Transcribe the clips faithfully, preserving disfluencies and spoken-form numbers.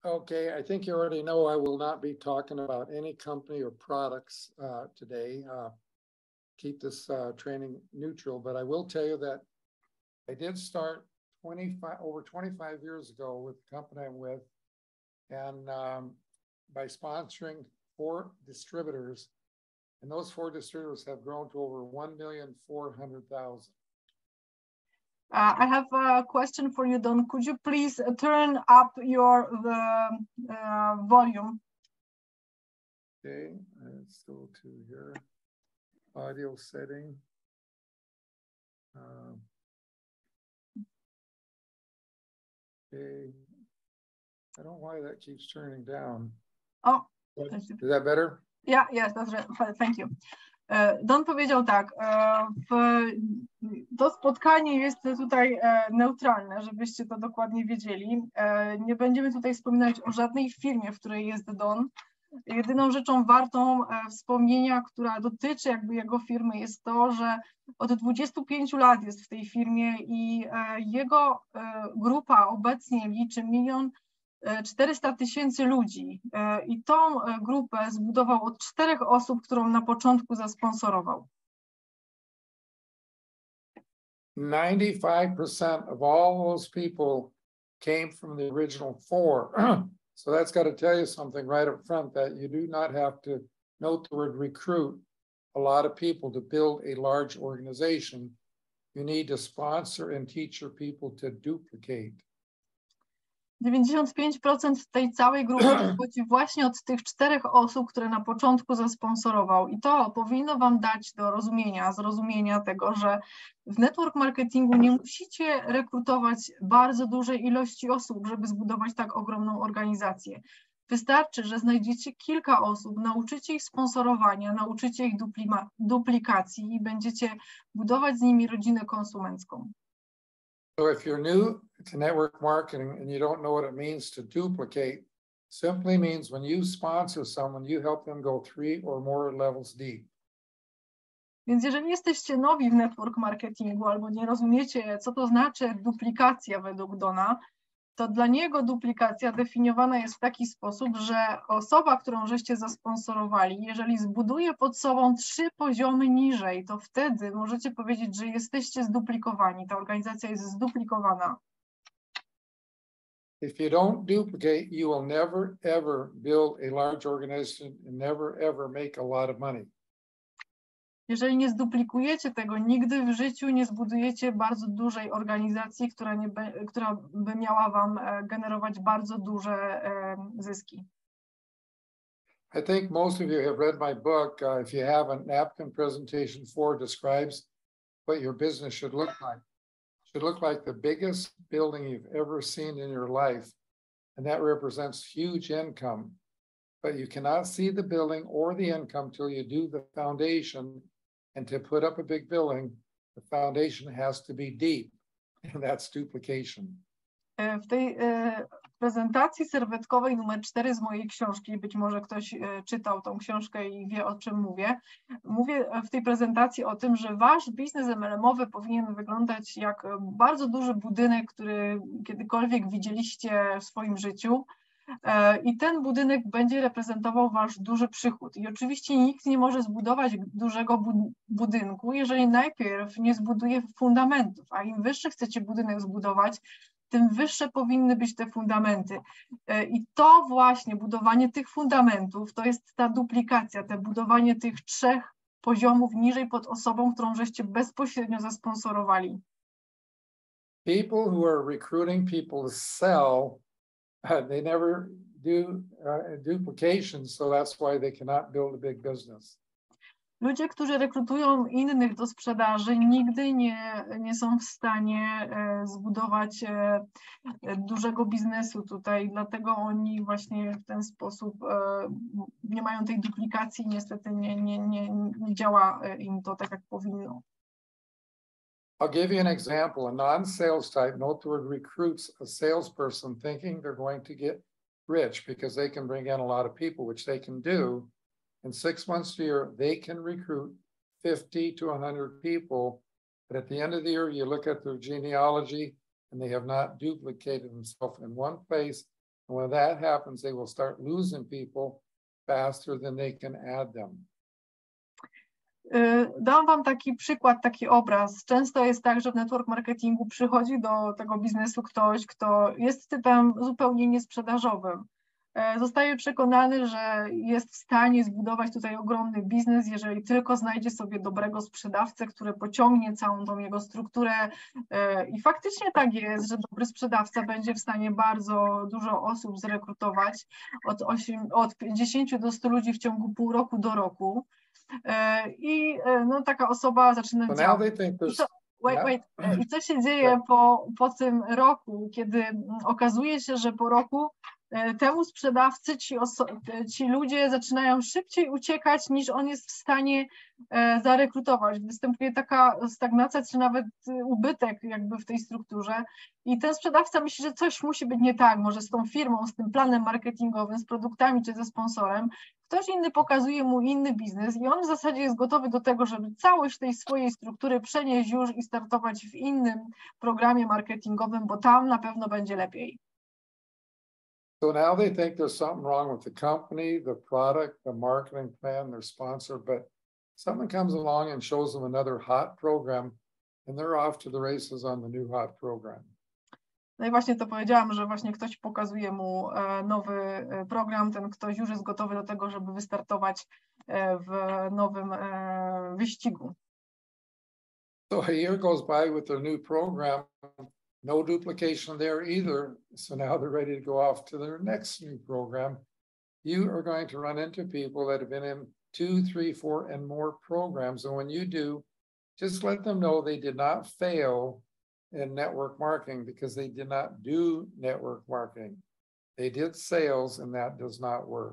Okay, I think you already know I will not be talking about any company or products uh, today. Uh, keep this uh, training neutral, but I will tell you that I did start twenty-five over twenty-five years ago with the company I'm with, and um, by sponsoring four distributors, and those four distributors have grown to over one million four hundred thousand. Uh, I have a question for you, Don. Could you please turn up your the uh, volume? Okay, let's go to here. Audio setting. Um, okay, I don't know why that keeps turning down. Oh, is that better? Yeah, yes, that's right. Thank you. Don powiedział tak, w, to spotkanie jest tutaj neutralne, żebyście to dokładnie wiedzieli. Nie będziemy tutaj wspominać o żadnej firmie, w której jest Don. Jedyną rzeczą wartą wspomnienia, która dotyczy jakby jego firmy, jest to, że od dwudziestu pięciu lat jest w tej firmie i jego grupa obecnie liczy milion czterysta tysięcy ludzi i tą grupę zbudował od czterech osób, którą na początku zasponsorował. ninety-five percent of all those people came from the original four. So that's got to tell you something right up front, that you do not have to note the word recruit a lot of people to build a large organization. You need to sponsor and teach your people to duplicate. dziewięćdziesiąt pięć procent tej całej grupy pochodzi właśnie od tych czterech osób, które na początku zasponsorował. I to powinno wam dać do rozumienia, zrozumienia tego, że w network marketingu nie musicie rekrutować bardzo dużej ilości osób, żeby zbudować tak ogromną organizację. Wystarczy, że znajdziecie kilka osób, nauczycie ich sponsorowania, nauczycie ich duplikacji i będziecie budować z nimi rodzinę konsumencką. So if you're new to network marketing and you don't know what it means to duplicate, simply means when you sponsor someone, you help them go three or more levels deep. Więc jeżeli jesteście nowi w network marketingu albo nie rozumiecie, co to znaczy duplikacja według Dona, to dla niego duplikacja definiowana jest w taki sposób, że osoba, którą żeście zasponsorowali, jeżeli zbuduje pod sobą trzy poziomy niżej, to wtedy możecie powiedzieć, że jesteście zduplikowani, ta organizacja jest zduplikowana. If you don't duplicate, you will never ever build a large organization and never ever make a lot of money. Jeżeli nie zduplikujecie tego, nigdy w życiu nie zbudujecie bardzo dużej organizacji, która, nie be, która by miała wam generować bardzo duże zyski. I think most of you have read my book. Uh, if you haven't, Napkin Presentation four describes what your business should look like. It should look like the biggest building you've ever seen in your life, and that represents huge income. But you cannot see the building or the income till you do the foundation. And to put up a big building, the foundation has to be deep, and that's duplication. W tej e, prezentacji serwetkowej numer cztery z mojej książki, być może ktoś e, czytał tą książkę i wie, o czym mówię, mówię w tej prezentacji o tym, że wasz biznes M L M-owy powinien wyglądać jak bardzo duży budynek, który kiedykolwiek widzieliście w swoim życiu. I ten budynek będzie reprezentował wasz duży przychód. I oczywiście nikt nie może zbudować dużego budynku, jeżeli najpierw nie zbuduje fundamentów, a im wyższy chcecie budynek zbudować, tym wyższe powinny być te fundamenty. I to właśnie budowanie tych fundamentów, to jest ta duplikacja, te budowanie tych trzech poziomów niżej pod osobą, którą żeście bezpośrednio zasponsorowali. People who are recruiting people to sell, Uh, they never do uh, duplication, so that's why they cannot build a big business. Ludzie, którzy rekrutują innych do sprzedaży, nigdy nie, nie są w stanie e, zbudować e, dużego biznesu tutaj, dlatego oni właśnie w ten sposób e, nie mają tej duplikacji, niestety nie, nie, nie, nie działa im to tak, jak powinno. I'll give you an example. A non-sales type, note the word recruits a salesperson thinking they're going to get rich because they can bring in a lot of people, which they can do. In six months to a year, they can recruit fifty to one hundred people. But at the end of the year, you look at their genealogy and they have not duplicated themselves in one place And when that happens, they will start losing people faster than they can add them. Dam wam taki przykład, taki obraz. Często jest tak, że w network marketingu przychodzi do tego biznesu ktoś, kto jest typem zupełnie niesprzedażowym. Zostaje przekonany, że jest w stanie zbudować tutaj ogromny biznes, jeżeli tylko znajdzie sobie dobrego sprzedawcę, który pociągnie całą tą jego strukturę. I faktycznie tak jest, że dobry sprzedawca będzie w stanie bardzo dużo osób zrekrutować, od, osiem, od pięćdziesięciu do stu ludzi w ciągu pół roku do roku. I no, taka osoba zaczyna działać. I co, wait, wait, I co się dzieje po, po tym roku, kiedy okazuje się, że po roku temu sprzedawcy ci, ci ludzie zaczynają szybciej uciekać, niż on jest w stanie zarekrutować. Występuje taka stagnacja, czy nawet ubytek jakby w tej strukturze i ten sprzedawca myśli, że coś musi być nie tak, może z tą firmą, z tym planem marketingowym, z produktami, czy ze sponsorem. Ktoś inny pokazuje mu inny biznes i on w zasadzie jest gotowy do tego, żeby całość tej swojej struktury przenieść już i startować w innym programie marketingowym, bo tam na pewno będzie lepiej. So now they think there's something wrong with the company, the product, the marketing plan, their sponsor, but someone comes along and shows them another hot program and they're off to the races on the new hot program. No i właśnie to powiedziałam, że właśnie ktoś pokazuje mu nowy program, ten ktoś już jest gotowy do tego, żeby wystartować w nowym wyścigu. So a year goes by with their new program, no duplication there either. So now they're ready to go off to their next new program. You are going to run into people that have been in two, three, four, and more programs. And when you do, just let them know they did not fail in network marketing because they did not do network marketing. They did sales and that does not work.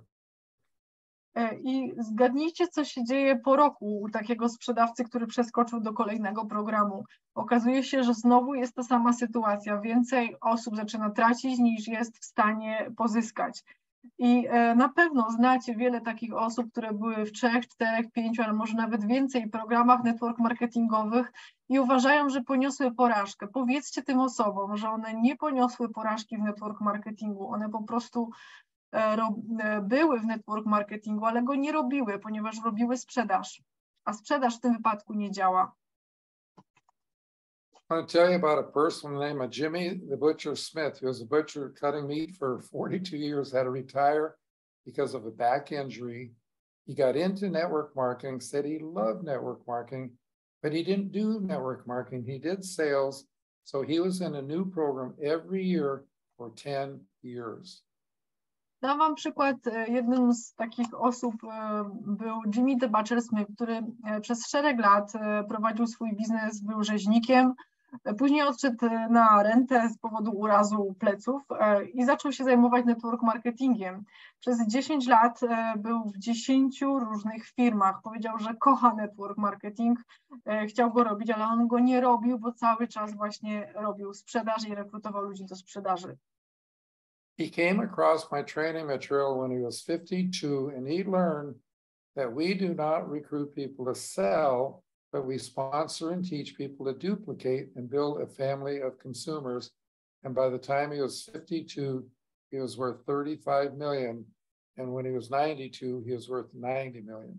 I zgadnijcie, co się dzieje po roku u takiego sprzedawcy, który przeskoczył do kolejnego programu. Okazuje się, że znowu jest ta sama sytuacja. Więcej osób zaczyna tracić, niż jest w stanie pozyskać. I na pewno znacie wiele takich osób, które były w trzech, czterech, pięciu, ale może nawet więcej programach network marketingowych i uważają, że poniosły porażkę. Powiedzcie tym osobom, że one nie poniosły porażki w network marketingu. One po prostu były w network marketingu, ale go nie robiły, ponieważ robiły sprzedaż, a sprzedaż w tym wypadku nie działa. I want to tell you about a person named Jimmy the Butcher Smith. He was a butcher cutting meat for forty-two years, had to retire because of a back injury. He got into network marketing, said he loved network marketing, but he didn't do network marketing. He did sales. So he was in a new program every year for ten years. Dam wam przykład. Jednym z takich osób był Jimmy the Butcher Smith, który przez szereg lat prowadził swój biznes, był rzeźnikiem. Później odszedł na rentę z powodu urazu pleców i zaczął się zajmować network marketingiem. Przez dziesięć lat był w dziesięciu różnych firmach. Powiedział, że kocha network marketing, chciał go robić, ale on go nie robił, bo cały czas właśnie robił sprzedaż i rekrutował ludzi do sprzedaży. He came across my training material when he was fifty-two, and he learned that we do not recruit people to sell, but we sponsor and teach people to duplicate and build a family of consumers. And by the time he was fifty-two, he was worth thirty-five million. And when he was ninety-two, he was worth ninety million.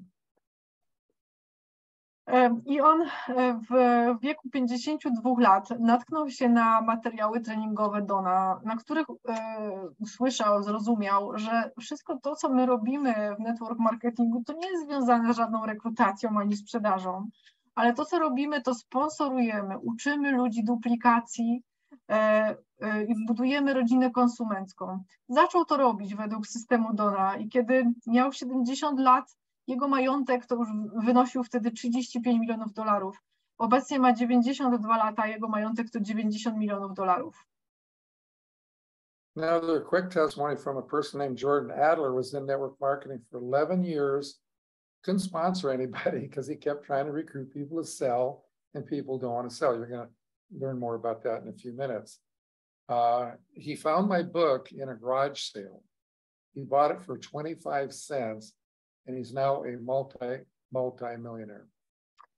I on w wieku pięćdziesięciu dwóch lat natknął się na materiały treningowe Dona, na których usłyszał, zrozumiał, że wszystko to, co my robimy w network marketingu, to nie jest związane z żadną rekrutacją ani sprzedażą, ale to, co robimy, to sponsorujemy, uczymy ludzi duplikacji i budujemy rodzinę konsumencką. Zaczął to robić według systemu Dona i kiedy miał siedemdziesiąt lat, jego majątek to już wynosił wtedy trzydzieści pięć milionów dolarów. Obecnie ma dziewięćdziesiąt dwa lata, jego majątek to dziewięćdziesiąt milionów dolarów. Another quick testimony from a person named Jordan Adler was in network marketing for eleven years. Couldn't sponsor anybody because he kept trying to recruit people to sell, and people don't want to sell. You're going to learn more about that in a few minutes. Uh, he found my book in a garage sale. He bought it for twenty-five cents. And he's now a multi, multi-millionaire.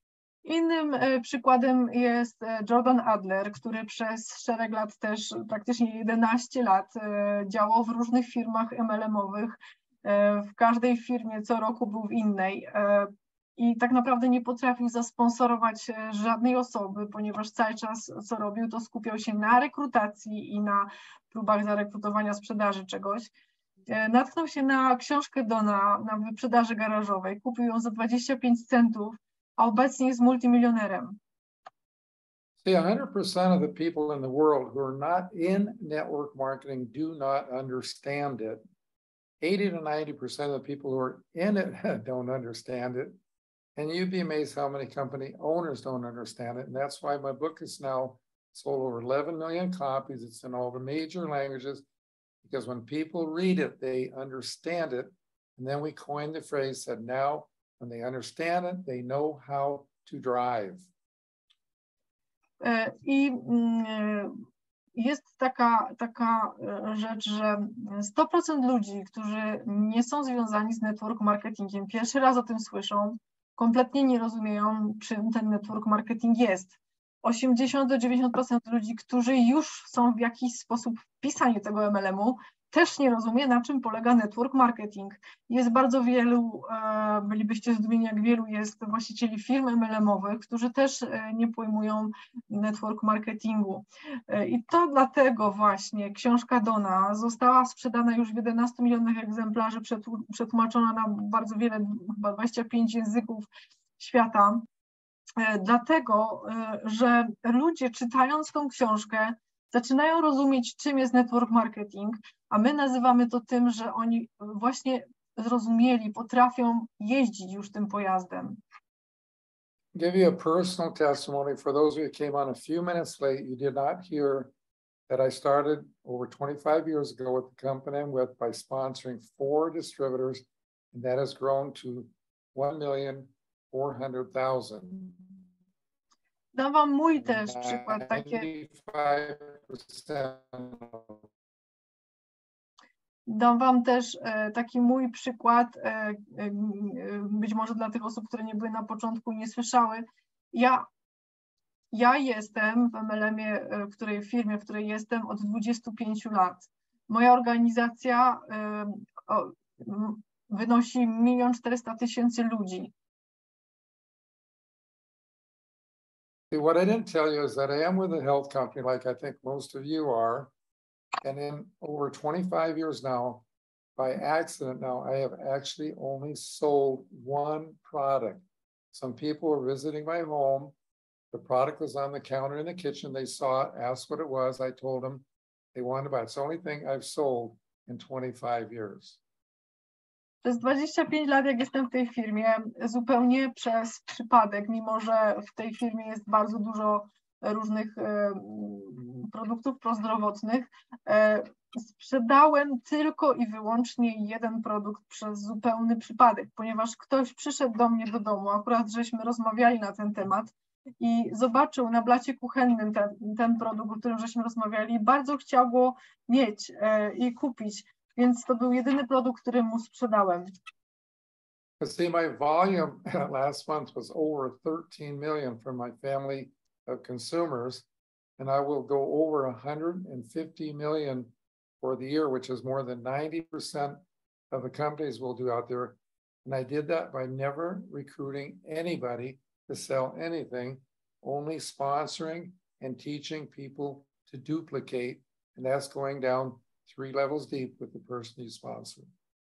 Innym e, przykładem jest e, Jordan Adler, który przez szereg lat, też praktycznie jedenaście lat e, działał w różnych firmach M L M-owych. E, w każdej firmie co roku był w innej e, i tak naprawdę nie potrafił zasponsorować e, żadnej osoby, ponieważ cały czas co robił, to skupiał się na rekrutacji i na próbach zarekrutowania sprzedaży czegoś. E, Natknął się na książkę Dona na wyprzedaży garażowej, kupił ją za dwadzieścia pięć centów, a obecnie jest multimilionerem. See, one hundred percent of the people in the world who are not in network marketing do not understand it. eighty to ninety percent of the people who are in it don't understand it. And you'd be amazed how many company owners don't understand it. And that's why my book is now sold over eleven million copies. It's in all the major languages, because when people read it, they understand it. And then we coined the phrase that now when they understand it, they know how to drive. E, I mm, jest taka, taka e, rzecz, że sto procent ludzi, którzy nie są związani z network marketingiem, pierwszy raz o tym słyszą, kompletnie nie rozumieją, czym ten network marketing jest. osiemdziesiąt do dziewięćdziesięciu procent ludzi, którzy już są w jakiś sposób wpisani tego M L M-u, też nie rozumie, na czym polega network marketing. Jest bardzo wielu, e, bylibyście zdumieni, jak wielu jest właścicieli firm M L M-owych, którzy też e, nie pojmują network marketingu. E, I to dlatego właśnie książka Dona została sprzedana już w jedenastu milionach egzemplarzy, przetłumaczona na bardzo wiele, chyba dwadzieścia pięć języków świata. E, Dlatego, e, że ludzie czytając tą książkę zaczynają rozumieć, czym jest network marketing, a my nazywamy to tym, że oni właśnie zrozumieli, potrafią jeździć już tym pojazdem. Give you a personal testimony for those of you who came on a few minutes late. You did not hear that I started over twenty-five years ago with the company I'm with by sponsoring four distributors, and that has grown to one million four hundred thousand. Dam wam mój też przykład, takie, ninety-five percent dam wam też e, taki mój przykład, e, e, być może dla tych osób, które nie były na początku i nie słyszały. Ja, ja jestem w M L M-ie, w której firmie, w której jestem od dwudziestu pięciu lat. Moja organizacja e, o, wynosi milion czterysta tysięcy ludzi. What I didn't tell you is that I am with a health company, like I think most of you are. And in over twenty-five years now, by accident now, I have actually only sold one product. Some people were visiting my home. The product was on the counter in the kitchen. They saw it, asked what it was. I told them they wanted to buy it. It's the only thing I've sold in twenty-five years. Przez dwadzieścia pięć lat, jak jestem w tej firmie, zupełnie przez przypadek, mimo że w tej firmie jest bardzo dużo różnych e, produktów prozdrowotnych, e, sprzedałem tylko i wyłącznie jeden produkt przez zupełny przypadek, ponieważ ktoś przyszedł do mnie do domu, akurat żeśmy rozmawiali na ten temat i zobaczył na blacie kuchennym ten, ten produkt, o którym żeśmy rozmawiali i bardzo chciał go mieć e, i kupić. Więc to był jedyny produkt, który mu sprzedałem. See, my volume last month was over thirteen million from my family of consumers, and I will go over one hundred fifty million for the year, which is more than ninety percent of the companies will do out there. And I did that by never recruiting anybody to sell anything, only sponsoring and teaching people to duplicate, and that's going down three levels deep with the person you sponsor.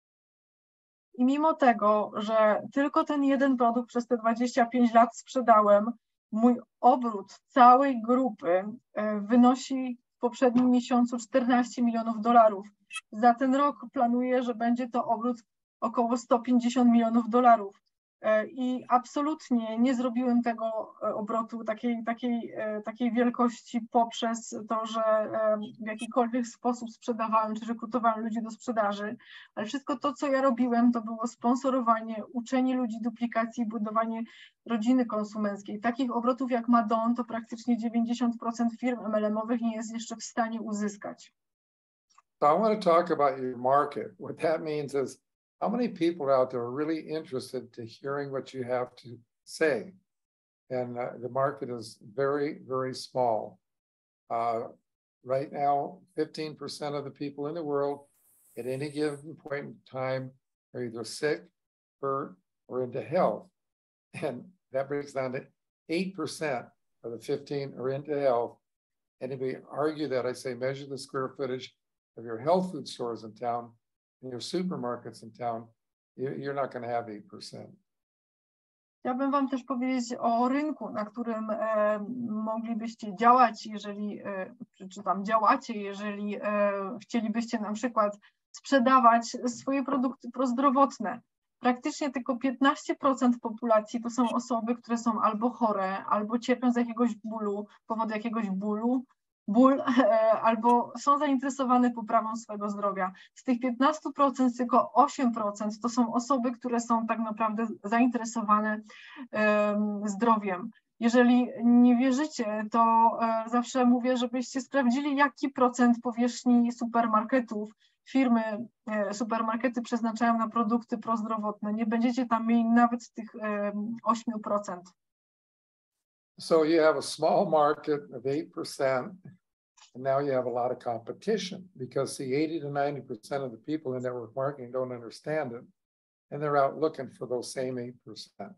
I mimo tego, że tylko ten jeden produkt przez te dwadzieścia pięć lat sprzedałem, mój obrót całej grupy wynosi w poprzednim miesiącu czternaście milionów dolarów. Za ten rok planuję, że będzie to obrót około sto pięćdziesiąt milionów dolarów. I absolutnie nie zrobiłem tego obrotu takiej, takiej, takiej wielkości poprzez to, że w jakikolwiek sposób sprzedawałem czy rekrutowałem ludzi do sprzedaży, ale wszystko to, co ja robiłem, to było sponsorowanie, uczenie ludzi duplikacji, budowanie rodziny konsumenckiej. Takich obrotów jak ma Don, to praktycznie dziewięćdziesiąt procent firm M L M-owych nie jest jeszcze w stanie uzyskać. So I want to talk about your market. What that means is, how many people out there are really interested to hearing what you have to say? and uh, the market is very, very small. Uh, right now, fifteen percent of the people in the world at any given point in time are either sick, hurt, or into health. And that brings down to eight percent of the fifteen are into health. And if we argue that, I say measure the square footage of your health food stores in town and your supermarkets in town, you're not going to have eight percent. Chciałbym wam też powiedzieć o rynku, na którym e, moglibyście działać, jeżeli, e, czy, czy tam działacie, jeżeli e, chcielibyście na przykład sprzedawać swoje produkty prozdrowotne. Praktycznie tylko piętnaście procent populacji to są osoby, które są albo chore, albo cierpią z jakiegoś bólu, powodu jakiegoś bólu, ból, albo są zainteresowane poprawą swojego zdrowia. Z tych piętnastu procent tylko osiem procent to są osoby, które są tak naprawdę zainteresowane um, zdrowiem. Jeżeli nie wierzycie, to e, zawsze mówię, żebyście sprawdzili, jaki procent powierzchni supermarketów firmy, e, supermarkety przeznaczają na produkty prozdrowotne. Nie będziecie tam mieli nawet tych e, osiem procent. So you have a small market of eight percent, and now you have a lot of competition because the eighty to ninety percent of the people in network marketing don't understand it, and they're out looking for those same eight percent.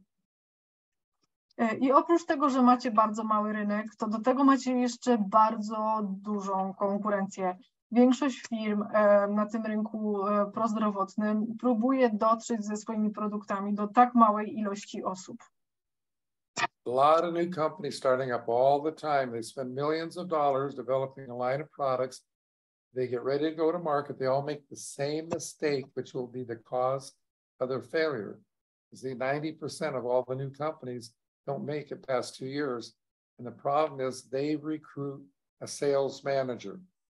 I oprócz tego, że macie bardzo mały rynek, to do tego macie jeszcze bardzo dużą konkurencję. Większość firm e, na tym rynku e, prozdrowotnym próbuje dotrzeć ze swoimi produktami do tak małej ilości osób. A lot of new companies starting up all the time. They spend millions of dollars developing a line of products. They get ready to go to market. They all make the same mistake, which will be the cause of their failure. You see, ninety percent of all the new companies don't make it past two years. And the problem is they recruit a sales manager.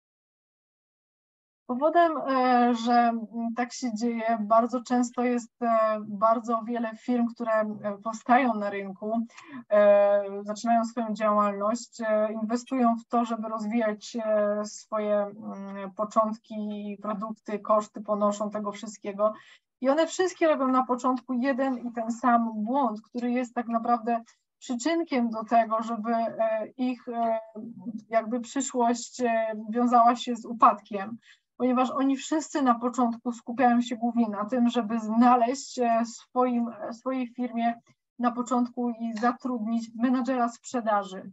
Powodem, że tak się dzieje, bardzo często jest bardzo wiele firm, które powstają na rynku, zaczynają swoją działalność, inwestują w to, żeby rozwijać swoje początki, produkty, koszty ponoszą tego wszystkiego. I one wszystkie robią na początku jeden i ten sam błąd, który jest tak naprawdę przyczynkiem do tego, żeby ich jakby przyszłość wiązała się z upadkiem. Ponieważ oni wszyscy na początku skupiają się głównie na tym, żeby znaleźć swoim, swojej firmie na początku i zatrudnić menadżera sprzedaży.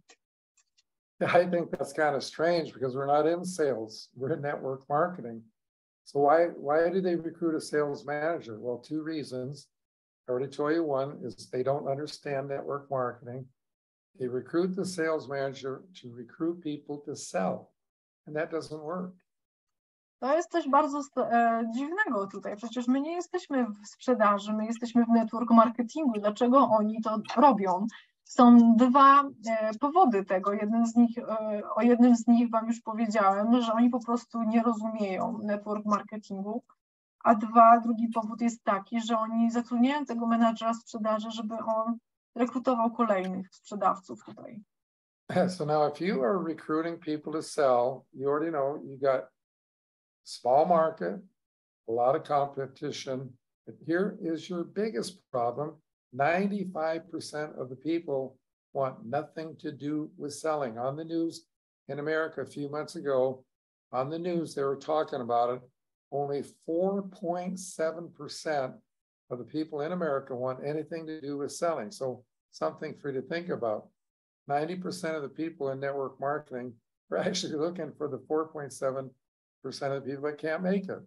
I think that's kind of strange because we're not in sales, we're in network marketing. So why, why do they recruit a sales manager? Well, two reasons. I already told you one is they don't understand network marketing. They recruit the sales manager to recruit people to sell, and that doesn't work. To jest coś bardzo e, dziwnego tutaj. Przecież my nie jesteśmy w sprzedaży, my jesteśmy w network marketingu. Dlaczego oni to robią? Są dwa e, powody tego. Jeden z nich, e, o jednym z nich wam już powiedziałem, że oni po prostu nie rozumieją network marketingu. A dwa, drugi powód jest taki, że oni zatrudniają tego menadżera sprzedaży, żeby on rekrutował kolejnych sprzedawców tutaj. So now if you are recruiting people to sell, you already know you got small market, a lot of competition. But here is your biggest problem. ninety-five percent of the people want nothing to do with selling. On the news in America a few months ago, on the news, they were talking about it. Only four point seven percent of the people in America want anything to do with selling. So something for you to think about. ninety percent of the people in network marketing are actually looking for the four point seven percent of the people that can't make it.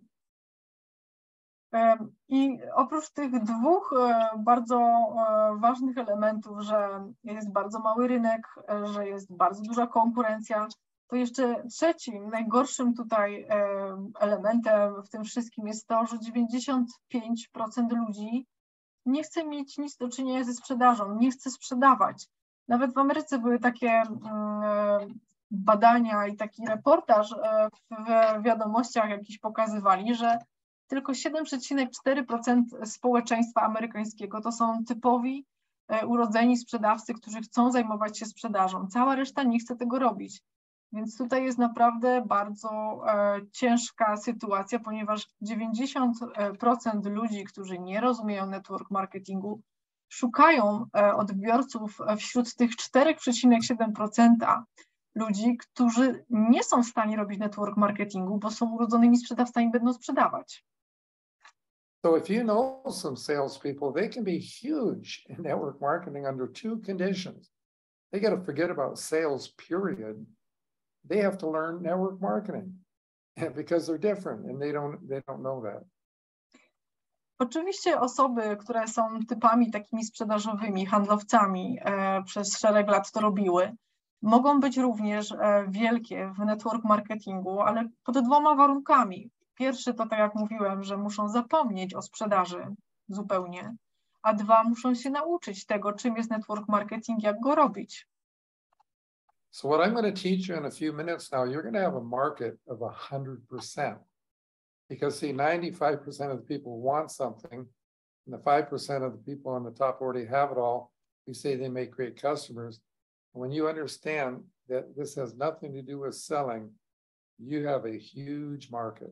I oprócz tych dwóch bardzo ważnych elementów, że jest bardzo mały rynek, że jest bardzo duża konkurencja, to jeszcze trzecim, najgorszym tutaj elementem w tym wszystkim jest to, że dziewięćdziesiąt pięć procent ludzi nie chce mieć nic do czynienia ze sprzedażą, nie chce sprzedawać. Nawet w Ameryce były takie badania i taki reportaż w wiadomościach jakiś pokazywali, że tylko siedem przecinek cztery procent społeczeństwa amerykańskiego to są typowi urodzeni sprzedawcy, którzy chcą zajmować się sprzedażą. Cała reszta nie chce tego robić. Więc tutaj jest naprawdę bardzo e, ciężka sytuacja, ponieważ dziewięćdziesiąt procent ludzi, którzy nie rozumieją network marketingu, szukają odbiorców wśród tych cztery przecinek siedem procent ludzi, którzy nie są w stanie robić network marketingu, bo są urodzonymi sprzedawcami, będą sprzedawać. So if you know some salespeople, they can be huge in network marketing under two conditions. They got to forget about sales, period. They have to learn network marketing because they're different and they don't they don't know that. Oczywiście osoby, które są typami takimi sprzedażowymi, handlowcami, e, przez szereg lat to robiły, mogą być również e, wielkie w network marketingu, ale pod dwoma warunkami. Pierwszy to, tak jak mówiłem, że muszą zapomnieć o sprzedaży zupełnie, a dwa, muszą się nauczyć tego, czym jest network marketing, jak go robić. So what I'm going to teach you in a few minutes now, you're going to have a market of one hundred percent. Because see, ninety-five percent of the people want something, and the five percent of the people on the top already have it all. We say they make great customers. And when you understand that this has nothing to do with selling, you have a huge market.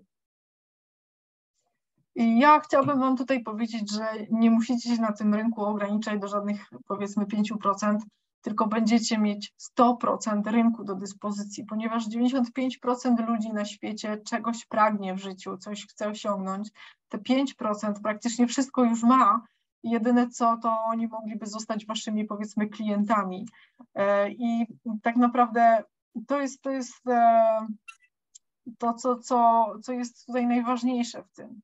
I ja chciałabym wam tutaj powiedzieć, że nie musicie się na tym rynku ograniczać do żadnych, powiedzmy, pięć procent, tylko będziecie mieć sto procent rynku do dyspozycji, ponieważ dziewięćdziesiąt pięć procent ludzi na świecie czegoś pragnie w życiu, coś chce osiągnąć. Te pięć procent praktycznie wszystko już ma. Jedyne co, to oni mogliby zostać waszymi, powiedzmy, klientami. I tak naprawdę to jest, to jest to, co, co, co jest tutaj najważniejsze w tym.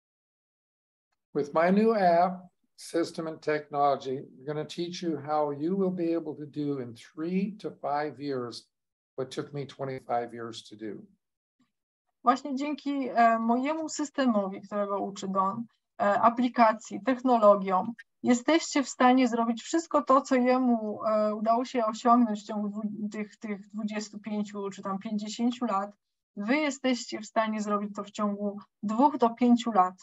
With my new app, system and technology, we're going to teach you how you will be able to do in three to five years what took me twenty-five years to do. Właśnie dzięki e, mojemu systemowi, którego uczy Don, e, aplikacji, technologiom, jesteście w stanie zrobić wszystko to, co jemu e, udało się osiągnąć w ciągu dwu, tych, tych dwudziestu pięciu czy tam pięćdziesięciu lat. Wy jesteście w stanie zrobić to w ciągu dwóch do pięciu lat.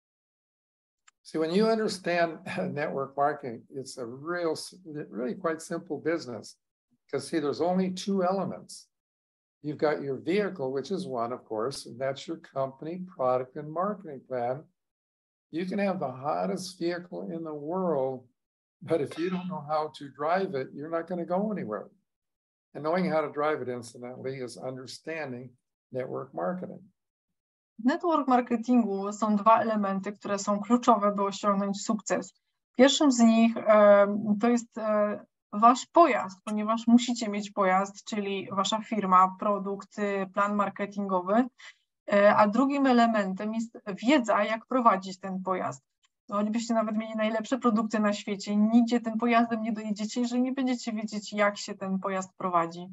See, when you understand network marketing, it's a real, really quite simple business. Because see, there's only two elements. You've got your vehicle, which is one, of course, and that's your company product and marketing plan. You can have the hottest vehicle in the world, but if you don't know how to drive it, you're not going to go anywhere. And knowing how to drive it, incidentally, is understanding network marketing. W network marketingu są dwa elementy, które są kluczowe, by osiągnąć sukces. Pierwszym z nich e, to jest e, wasz pojazd, ponieważ musicie mieć pojazd, czyli wasza firma, produkt, plan marketingowy, e, a drugim elementem jest wiedza, jak prowadzić ten pojazd. Choćbyście nawet mieli najlepsze produkty na świecie, nigdzie tym pojazdem nie dojedziecie, jeżeli nie będziecie wiedzieć, jak się ten pojazd prowadzi.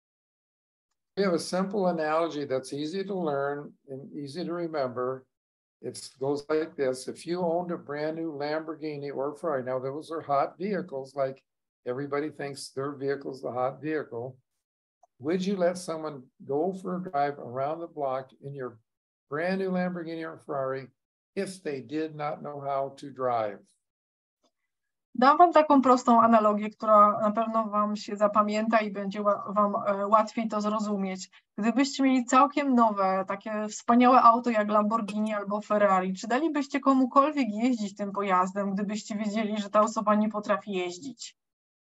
We have a simple analogy that's easy to learn and easy to remember. It goes like this. If you owned a brand new Lamborghini or Ferrari, now those are hot vehicles, like everybody thinks their vehicle's the hot vehicle. Would you let someone go for a drive around the block in your brand new Lamborghini or Ferrari if they did not know how to drive? Dam wam taką prostą analogię, która na pewno wam się zapamięta i będzie wam łatwiej to zrozumieć. Gdybyście mieli całkiem nowe, takie wspaniałe auto jak Lamborghini albo Ferrari, czy dalibyście komukolwiek jeździć tym pojazdem, gdybyście wiedzieli, że ta osoba nie potrafi jeździć?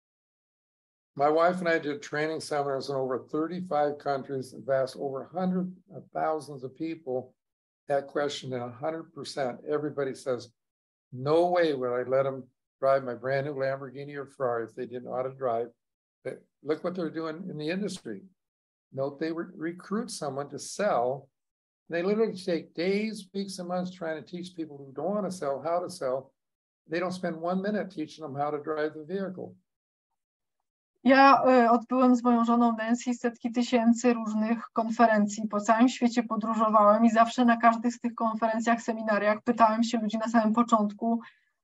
My wife and I did training seminars in over thirty-five countries and asked over hundreds of thousands of people that question, and one hundred percent everybody says, no way would I let them drive my brand new Lamborghini or Ferrari if they didn't know how to drive. But look what they're doing in the industry. Note they re recruit someone to sell. They literally take days, weeks, and months trying to teach people who don't want to sell how to sell. They don't spend one minute teaching them how to drive the vehicle. Ja y, odbyłem z moją żoną Nancy setki tysięcy różnych konferencji, po całym świecie podróżowałem i zawsze na każdych z tych konferencjach, seminariach pytałem się ludzi na samym początku,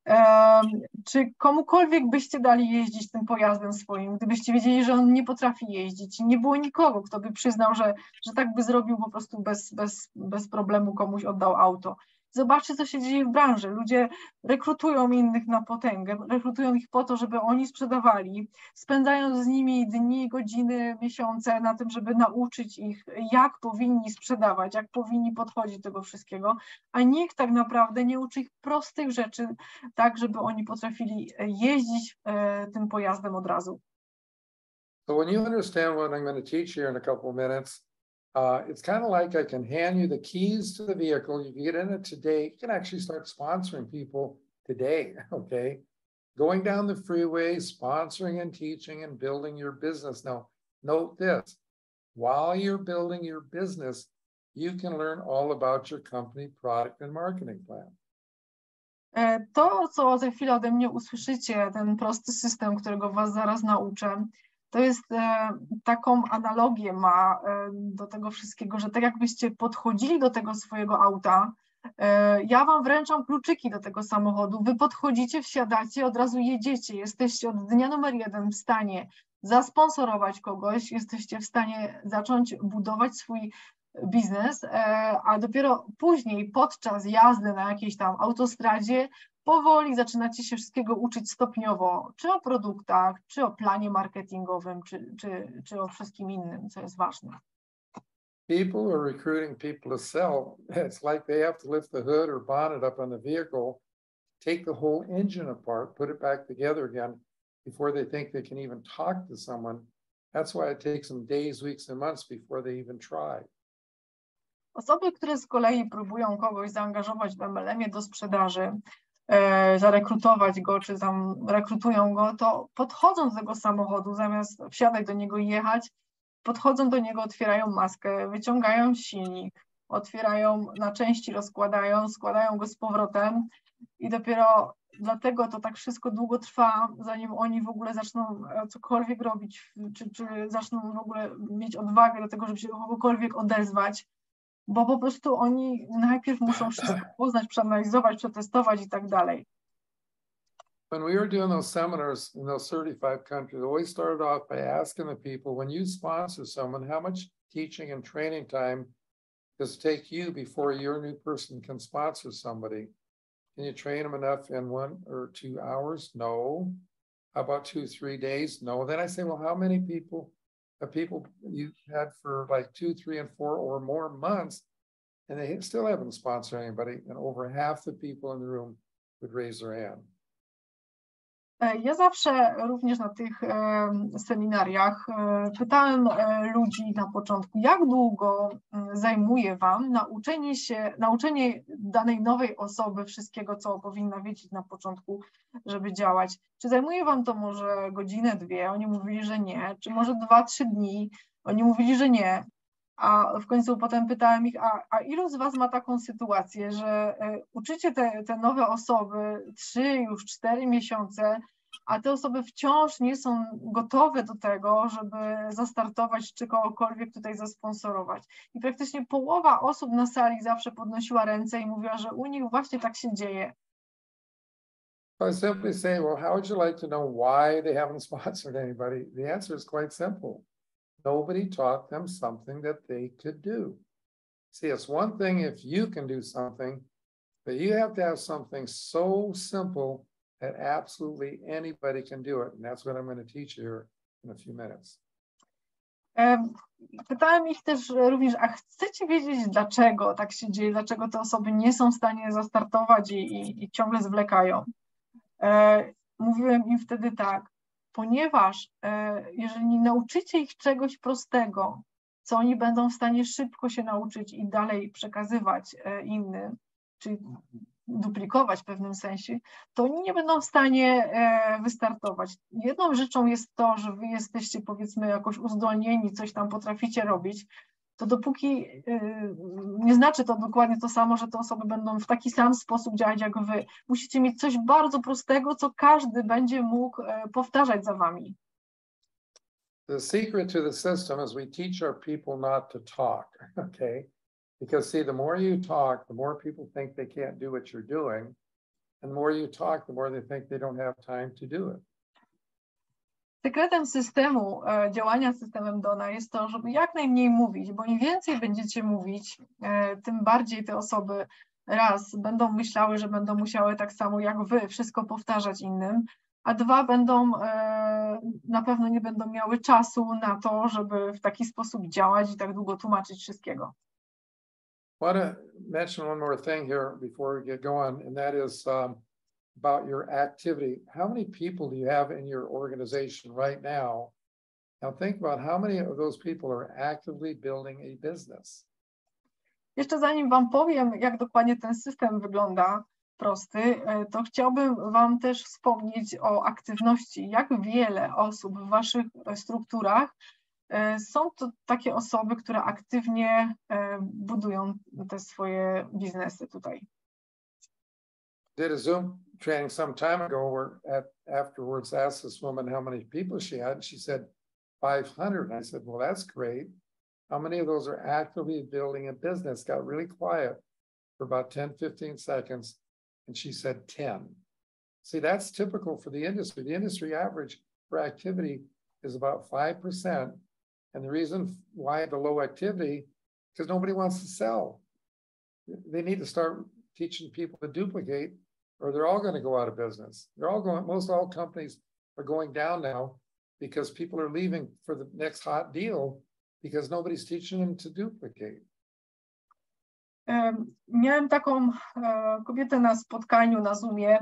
czy komukolwiek byście dali jeździć tym pojazdem swoim, gdybyście wiedzieli, że on nie potrafi jeździć i nie było nikogo, kto by przyznał, że, że tak by zrobił po prostu bez, bez, bez problemu, komuś oddał auto. Zobaczcie, co się dzieje w branży. Ludzie rekrutują innych na potęgę, rekrutują ich po to, żeby oni sprzedawali, spędzają z nimi dni, godziny, miesiące na tym, żeby nauczyć ich, jak powinni sprzedawać, jak powinni podchodzić do tego wszystkiego, a nikt tak naprawdę nie uczy ich prostych rzeczy, tak, żeby oni potrafili jeździć e, tym pojazdem od razu. So when you understand what I'm going to teach here in a couple of minutes, uh, it's kind of like I can hand you the keys to the vehicle. You can get in it today. You can actually start sponsoring people today, okay? Going down the freeway, sponsoring and teaching and building your business. Now, note this, while you're building your business, you can learn all about your company, product, and marketing plan. To, co za chwilę ode mnie usłyszycie, ten prosty system, którego was zaraz nauczę, to jest e, taką analogię ma e, do tego wszystkiego, że tak jakbyście podchodzili do tego swojego auta, e, ja wam wręczam kluczyki do tego samochodu, wy podchodzicie, wsiadacie, od razu jedziecie, jesteście od dnia numer jeden w stanie zasponsorować kogoś, jesteście w stanie zacząć budować swój biznes, e, a dopiero później podczas jazdy na jakiejś tam autostradzie powoli zaczynacie się wszystkiego uczyć stopniowo, czy o produktach, czy o planie marketingowym, czy, czy, czy o wszystkim innym, co jest ważne. People who are recruiting people to sell, it's like they have to lift the hood or bonnet up on the vehicle, take the whole engine apart, put it back together again before they think they can even talk to someone. That's why it takes them days, weeks, and months before they even try. Osoby, które z kolei próbują kogoś zaangażować w M L M-ie do sprzedaży, e, zarekrutować go, czy tam rekrutują go, to podchodzą do tego samochodu, zamiast wsiadać do niego i jechać, podchodzą do niego, otwierają maskę, wyciągają silnik, otwierają na części, rozkładają, składają go z powrotem i dopiero dlatego to tak wszystko długo trwa, zanim oni w ogóle zaczną cokolwiek robić, czy, czy zaczną w ogóle mieć odwagę do tego, żeby się do kogokolwiek odezwać, bo po prostu oni najpierw muszą wszystko poznać, przeanalizować, przetestować i tak dalej. When we were doing those seminars in those thirty-five countries, I always started off by asking the people, when you sponsor someone, how much teaching and training time does it take you before your new person can sponsor somebody? Can you train them enough in one or two hours? No. How about two, three days? No. Then I say, well, how many people have people you had for like two, three, and four or more months, and they still haven't sponsored anybody, and over half the people in the room would raise their hand. Ja zawsze również na tych e, seminariach e, pytałem e, ludzi na początku, jak długo zajmuje wam nauczenie się, nauczenie danej nowej osoby wszystkiego, co powinna wiedzieć na początku, żeby działać. Czy zajmuje wam to może godzinę, dwie? Oni mówili, że nie. Czy może dwa, trzy dni? Oni mówili, że nie. A w końcu potem pytałem ich, a, a ilu z was ma taką sytuację, że e, uczycie te, te nowe osoby trzy, już cztery miesiące, a te osoby wciąż nie są gotowe do tego, żeby zastartować czy kogokolwiek tutaj zasponsorować. I praktycznie połowa osób na sali zawsze podnosiła ręce i mówiła, że u nich właśnie tak się dzieje. I simply say, well, how would you like to know why they haven't sponsored anybody? The answer is quite simple. Nobody taught them something that they could do. See, it's one thing if you can do something, but you have to have something so simple that absolutely anybody can do it. And that's what I'm going to teach you here in a few minutes. Pytałem ich też również, a chcecie wiedzieć, dlaczego tak się dzieje, dlaczego te osoby nie są w stanie zastartować i, i, i ciągle zwlekają. Mówiłem im wtedy tak, ponieważ jeżeli nauczycie ich czegoś prostego, co oni będą w stanie szybko się nauczyć i dalej przekazywać innym, czyli duplikować w pewnym sensie, to oni nie będą w stanie wystartować. Jedną rzeczą jest to, że wy jesteście, powiedzmy, jakoś uzdolnieni, coś tam potraficie robić, to dopóki nie znaczy to dokładnie to samo, że te osoby będą w taki sam sposób działać jak wy. Musicie mieć coś bardzo prostego, co każdy będzie mógł powtarzać za wami. The secret to the system is we teach our people not to talk, okay? Because see, the more you talk, the more people think they can't do what you're doing. And the more you talk, the more they think they don't have time to do it. Sekretem systemu, działania systemem Dona jest to, żeby jak najmniej mówić, bo im więcej będziecie mówić, tym bardziej te osoby raz, będą myślały, że będą musiały tak samo jak wy wszystko powtarzać innym, a dwa, będą e, na pewno nie będą miały czasu na to, żeby w taki sposób działać i tak długo tłumaczyć wszystkiego. I want to mention one more thing here before we get going, and that is um, about your activity. How many people do you have in your organization right now? Now think about how many of those people are actively building a business. Jeszcze zanim wam powiem, jak dokładnie ten system wygląda, prosty, to chciałbym wam też wspomnieć o aktywności. Jak wiele osób w waszych strukturach są to takie osoby, które aktywnie budują te swoje biznesy tutaj. Did a Zoom training some time ago where at, afterwards asked this woman how many people she had, and she said five hundred. And I said, well, that's great. How many of those are actively building a business? Got really quiet for about ten, fifteen seconds. And she said ten. See, that's typical for the industry. The industry average for activity is about five percent. And the reason why the low activity, because nobody wants to sell. They need to start teaching people to duplicate, or they're all going to go out of business. They're all going, most all companies are going down now because people are leaving for the next hot deal because nobody's teaching them to duplicate. Miałem taką kobietę na spotkaniu na Zoomie.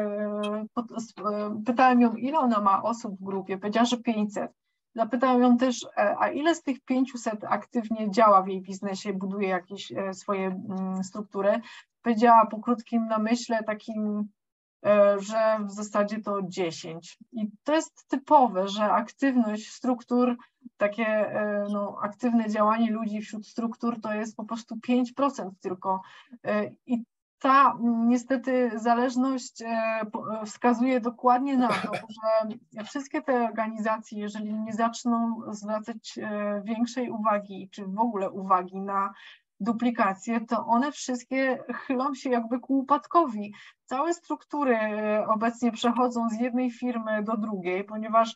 Pytałem ją, ile ona ma osób w grupie. Powiedziała, że pięćset. Zapytałem ją też, a ile z tych pięciuset aktywnie działa w jej biznesie, buduje jakieś swoje struktury. Powiedziała po krótkim namyśle takim, że w zasadzie to dziesięć. I to jest typowe, że aktywność struktur, takie no, aktywne działanie ludzi wśród struktur to jest po prostu pięć procent tylko. I ta niestety zależność wskazuje dokładnie na to, że wszystkie te organizacje, jeżeli nie zaczną zwracać większej uwagi, czy w ogóle uwagi na duplikacje, to one wszystkie chylą się jakby ku upadkowi. Całe struktury obecnie przechodzą z jednej firmy do drugiej, ponieważ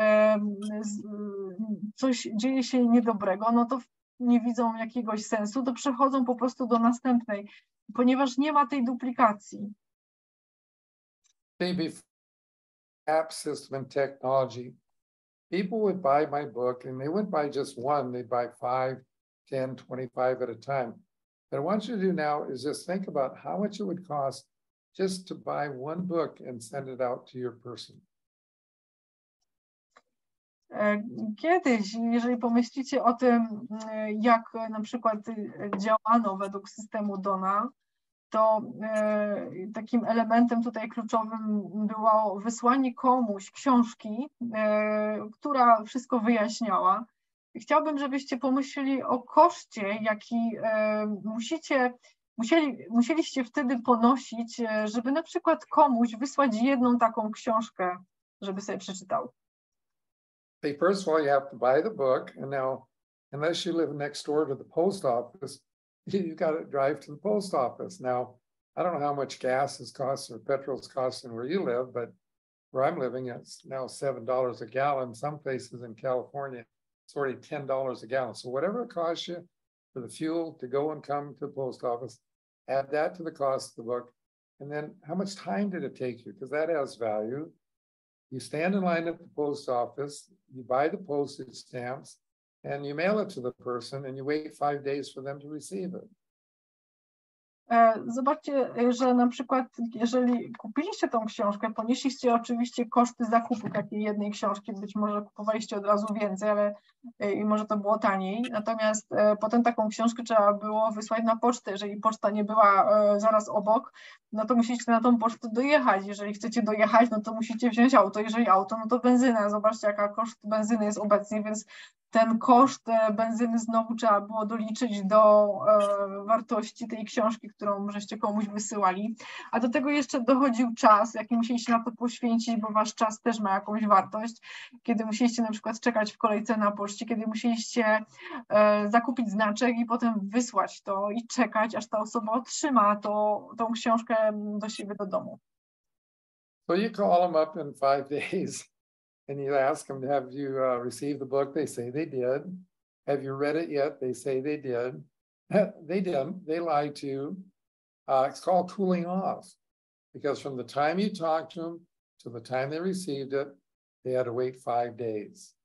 coś dzieje się niedobrego, no to nie widzą jakiegoś sensu, to przechodzą po prostu do następnej, ponieważ nie ma tej duplikacji. Maybe app system and technology. People would buy my book and they wouldn't buy just one, they'd buy five, ten, twenty-five at a time. What I want you to do now is just think about how much it would cost just to buy one book and send it out to your person. Kiedyś, jeżeli pomyślicie o tym, jak na przykład działano według systemu Dona, to takim elementem tutaj kluczowym było wysłanie komuś książki, która wszystko wyjaśniała. Chciałbym, żebyście pomyśleli o koszcie, jaki musicie, musieli, musieliście wtedy ponosić, żeby na przykład komuś wysłać jedną taką książkę, żeby sobie przeczytał. Okay, first of all, you have to buy the book, and now, unless you live next door to the post office, you've got to drive to the post office. Now, I don't know how much gas is costing or petrol's costing where you live, but where I'm living, it's now seven dollars a gallon. Some places in California, it's already ten dollars a gallon. So whatever it costs you for the fuel to go and come to the post office, add that to the cost of the book. And then how much time did it take you? Because that has value. You stand in line at the post office, you buy the postage stamps, and you mail it to the person, and you wait five days for them to receive it. Zobaczcie, że na przykład jeżeli kupiliście tą książkę, ponieśliście oczywiście koszty zakupu takiej jednej książki, być może kupowaliście od razu więcej, ale i może to było taniej, natomiast potem taką książkę trzeba było wysłać na pocztę, jeżeli poczta nie była zaraz obok, no to musicie na tą pocztę dojechać, jeżeli chcecie dojechać, no to musicie wziąć auto, jeżeli auto, no to benzyna, zobaczcie jaka koszt benzyny jest obecnie, więc ten koszt benzyny znowu trzeba było doliczyć do e, wartości tej książki, którą żeście komuś wysyłali, a do tego jeszcze dochodził czas, jaki musieliście na to poświęcić, bo wasz czas też ma jakąś wartość, kiedy musieliście na przykład czekać w kolejce na poczcie, kiedy musieliście e, zakupić znaczek i potem wysłać to i czekać, aż ta osoba otrzyma to, tą książkę do siebie do domu. So you call them up in five days. And you ask them, have you uh, received the book? They say they did. Have you read it yet? They say they did. They didn't. They lied to you. Uh, it's called cooling off, because from the time you talked to them to the time they received it, they had to wait five days.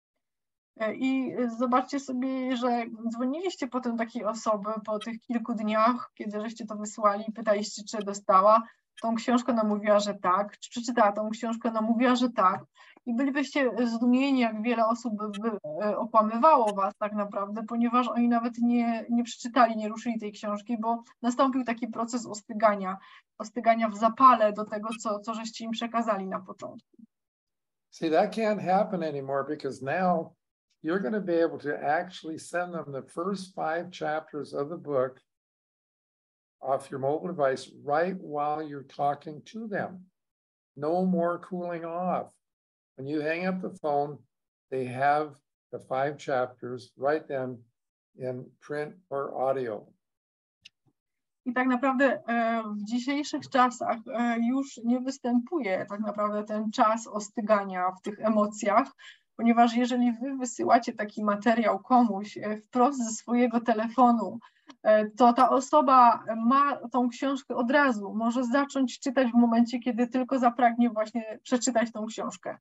I zobaczcie sobie, że dzwoniliście potem do takiej osoby po tych kilku dniach, kiedy żeście to wysłali, pytaliście, czy dostała tą książkę, ona mówiła, że tak, czy przeczytała tą książkę, ona mówiła, że tak. I bylibyście zdumieni, jak wiele osób by, by okłamywało was tak naprawdę, ponieważ oni nawet nie, nie przeczytali, nie ruszyli tej książki, bo nastąpił taki proces ostygania, ostygania w zapale do tego, co, co żeście im przekazali na początku. See, that can't happen anymore, because now you're going to be able to actually send them the first five chapters of the book off your mobile device right while you're talking to them. No more cooling off. When you hang up the phone, they have the five chapters right then in print or audio. I tak naprawdę w dzisiejszych czasach już nie występuje tak naprawdę ten czas ostygania w tych emocjach, ponieważ jeżeli wy wysyłacie taki materiał komuś wprost ze swojego telefonu, to ta osoba ma tą książkę od razu, może zacząć czytać w momencie, kiedy tylko zapragnie właśnie przeczytać tą książkę.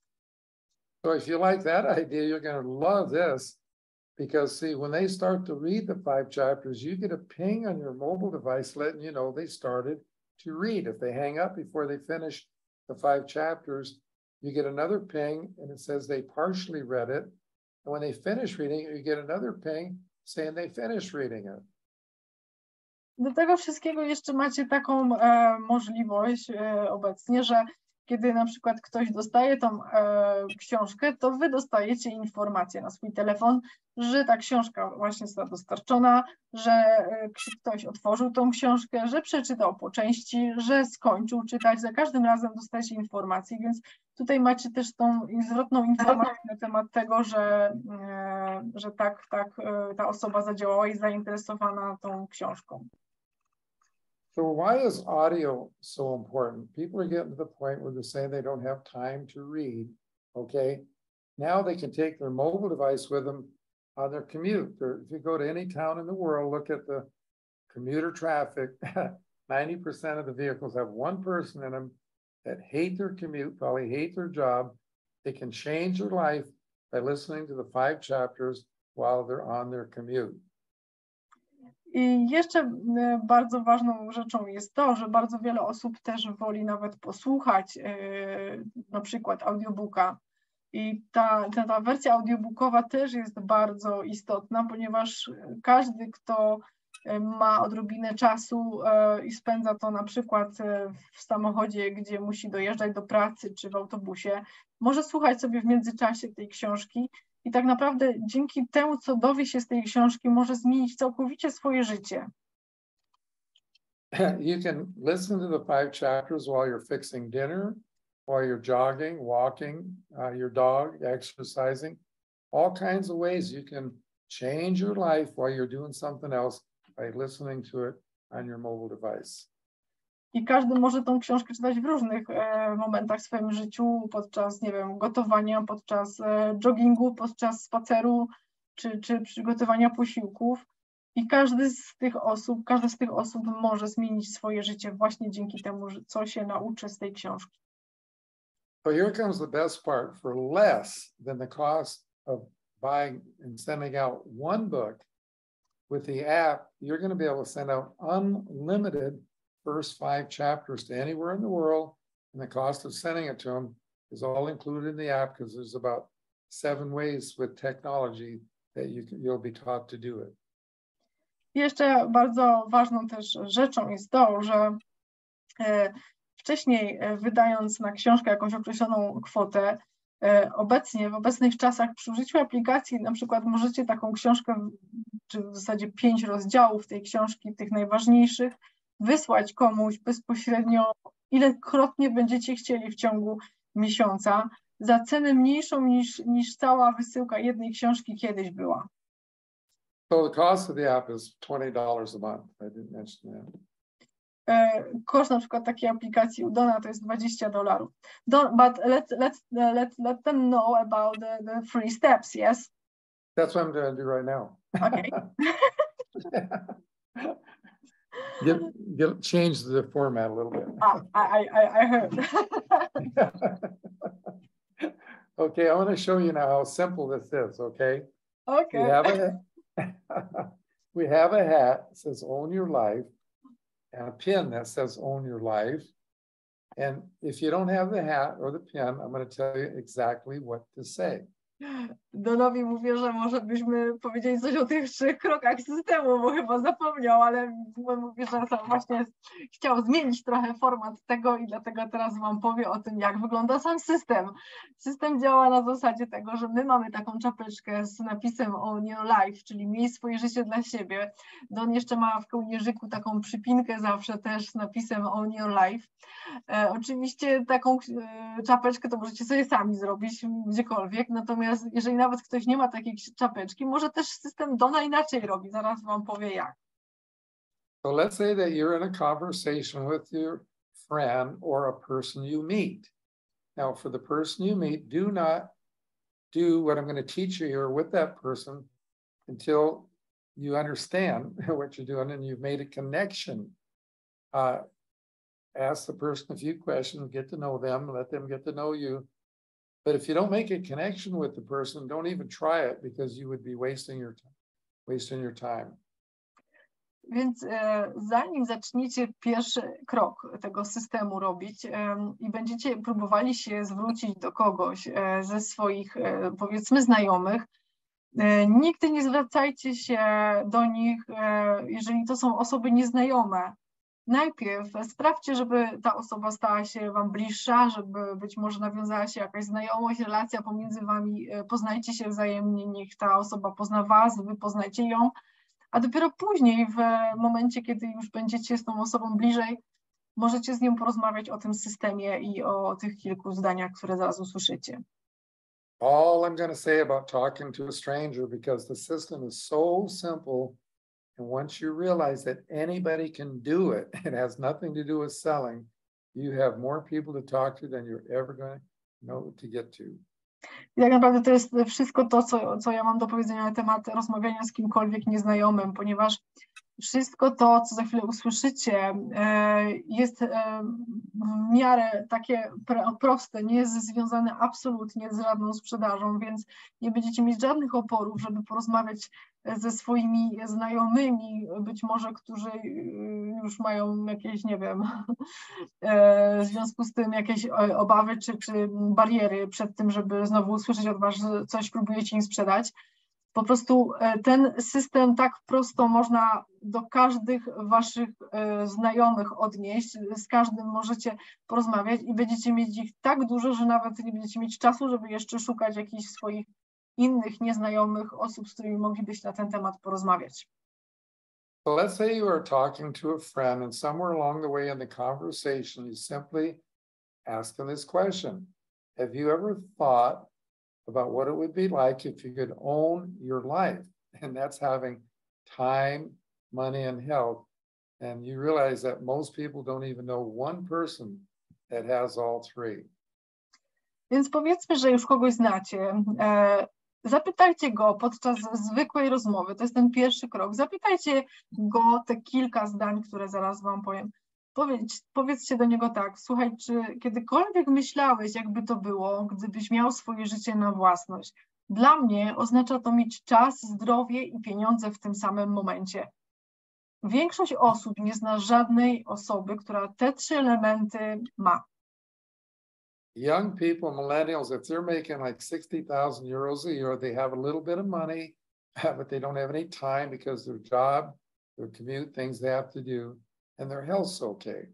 So if you like that idea, you're going to love this, because see, when they start to read the five chapters, you get a ping on your mobile device letting you know they started to read. If they hang up before they finish the five chapters, you get another ping and it says they partially read it. And when they finish reading it, you get another ping saying they finished reading it. Do tego wszystkiego jeszcze macie taką e, możliwość e, obecnie, że kiedy na przykład ktoś dostaje tą e, książkę, to wy dostajecie informację na swój telefon, że ta książka właśnie została dostarczona, że e, ktoś otworzył tą książkę, że przeczytał po części, że skończył czytać. Za każdym razem dostajecie informację, więc tutaj macie też tą zwrotną informację na temat tego, że, e, że tak, tak e, ta osoba zadziałała i jest zainteresowana tą książką. So why is audio so important? People are getting to the point where they're saying they don't have time to read, okay? Now they can take their mobile device with them on their commute. Or if you go to any town in the world, look at the commuter traffic, ninety percent of the vehicles have one person in them that hate their commute, probably hate their job. They can change their life by listening to the five chapters while they're on their commute. I jeszcze bardzo ważną rzeczą jest to, że bardzo wiele osób też woli nawet posłuchać yy, na przykład audiobooka. I ta, ta, ta wersja audiobookowa też jest bardzo istotna, ponieważ każdy, kto ma odrobinę czasu yy, i spędza to na przykład w samochodzie, gdzie musi dojeżdżać do pracy czy w autobusie, może słuchać sobie w międzyczasie tej książki. I tak naprawdę dzięki temu, co dowie się z tej książki, może zmienić całkowicie swoje życie. You can listen to the five chapters while you're fixing dinner, while you're jogging, walking, uh, your dog, exercising, all kinds of ways you can change your life while you're doing something else by listening to it on your mobile device. I każdy może tą książkę czytać w różnych e, momentach w swoim życiu, podczas, nie wiem, gotowania, podczas e, joggingu, podczas spaceru, czy, czy przygotowania posiłków. I każdy z tych osób, każda z tych osób może zmienić swoje życie właśnie dzięki temu, że co się nauczy z tej książki. So here comes the best part. For less than the cost of buying and sending out one book, with the app, you're going to be able to send out unlimited first five chapters to anywhere in the world, and the cost of sending it to them is all included in the app, because there's about seven ways with technology that you can, you'll be taught to do it. Jeszcze bardzo ważną też rzeczą jest to, że e, wcześniej e, wydając na książkę jakąś określoną kwotę, e, obecnie w obecnych czasach przy użyciu aplikacji na przykład możecie taką książkę, czy w zasadzie pięć rozdziałów tej książki, tych najważniejszych, wysłać komuś bezpośrednio, ilekrotnie będziecie chcieli w ciągu miesiąca, za cenę mniejszą niż, niż cała wysyłka jednej książki kiedyś była. So the cost of the app is twenty dollars a month. I didn't mention that. E, koszt na przykład takiej aplikacji Udona to jest dwadzieścia dolarów. But let, let, let, let them know about the, the free steps, yes? That's what I'm going to do right now. Okay. Give, get, change the format a little bit. Ah, I, I, I heard. Okay, I want to show you now how simple this is, okay? Okay. We have a, we have a hat that says own your life and a pin that says own your life. And if you don't have the hat or the pin, I'm going to tell you exactly what to say. Donowi mówię, że może byśmy powiedzieli coś o tych trzech krokach systemu, bo chyba zapomniał, ale mówię, że sam właśnie chciał zmienić trochę format tego i dlatego teraz wam powiem o tym, jak wygląda sam system. System działa na zasadzie tego, że my mamy taką czapeczkę z napisem Own Your Life, czyli miej swoje życie dla siebie. Don jeszcze ma w kołnierzyku taką przypinkę zawsze też z napisem Own Your Life. E, oczywiście taką e, czapeczkę to możecie sobie sami zrobić gdziekolwiek, natomiast jeżeli nawet ktoś nie ma takiej czapeczki, może też system Dona inaczej robi. Zaraz wam powie jak. So let's say that you're in a conversation with your friend or a person you meet. Now, for the person you meet, do not do what I'm going to teach you here with that person until you understand what you're doing and you've made a connection. Uh, ask the person a few questions, get to know them, let them get to know you. But if you don't make a connection with the person, don't even try it because you would be wasting your time, wasting your time. Więc e, zanim zaczniecie pierwszy krok tego systemu robić e, i będziecie próbowali się zwrócić do kogoś e, ze swoich, e, powiedzmy, znajomych, e, nigdy nie zwracajcie się do nich, e, jeżeli to są osoby nieznajome. Najpierw sprawdźcie, żeby ta osoba stała się wam bliższa, żeby być może nawiązała się jakaś znajomość, relacja pomiędzy wami, poznajcie się wzajemnie, niech ta osoba pozna was, wy poznajcie ją, a dopiero później w momencie, kiedy już będziecie z tą osobą bliżej, możecie z nią porozmawiać o tym systemie i o tych kilku zdaniach, które zaraz usłyszycie. All I'm going to say about talking to a stranger, because the system is so simple. And once you realize that anybody can do it, it has nothing to do with selling, you have more people to talk to than you're ever going to know to get to. I tak naprawdę to jest wszystko to, co, co ja mam do powiedzenia na temat rozmawiania z kimkolwiek nieznajomym, ponieważ wszystko to, co za chwilę usłyszycie, jest w miarę takie proste, nie jest związane absolutnie z żadną sprzedażą, więc nie będziecie mieć żadnych oporów, żeby porozmawiać ze swoimi znajomymi, być może, którzy już mają jakieś, nie wiem, w związku z tym jakieś obawy czy, czy bariery przed tym, żeby znowu usłyszeć od was, że coś próbujecie im sprzedać. Po prostu ten system tak prosto można do każdych waszych znajomych odnieść, z każdym możecie porozmawiać i będziecie mieć ich tak dużo, że nawet nie będziecie mieć czasu, żeby jeszcze szukać jakichś swoich innych nieznajomych osób, z którymi moglibyście na ten temat porozmawiać. So let's say you are talking to a friend and somewhere along the way in the conversation, you simply ask them this question. Have you ever thought about what it would be like if you could own your life? And that's having time, money, and health. And you realize that most people don't even know one person that has all three. Więc powiedzmy, że już kogoś znacie. E, zapytajcie go podczas zwykłej rozmowy, to jest ten pierwszy krok. Zapytajcie go te kilka zdań, które zaraz wam powiem. Powiedz, powiedzcie do niego tak, słuchaj, czy kiedykolwiek myślałeś, jakby to było, gdybyś miał swoje życie na własność? Dla mnie oznacza to mieć czas, zdrowie i pieniądze w tym samym momencie. Większość osób nie zna żadnej osoby, która te trzy elementy ma. Young people, millennials, if they're making like sixty thousand euros a year, they have a little bit of money, but they don't have any time because their job, their commute, things they have to do, and their health's okay.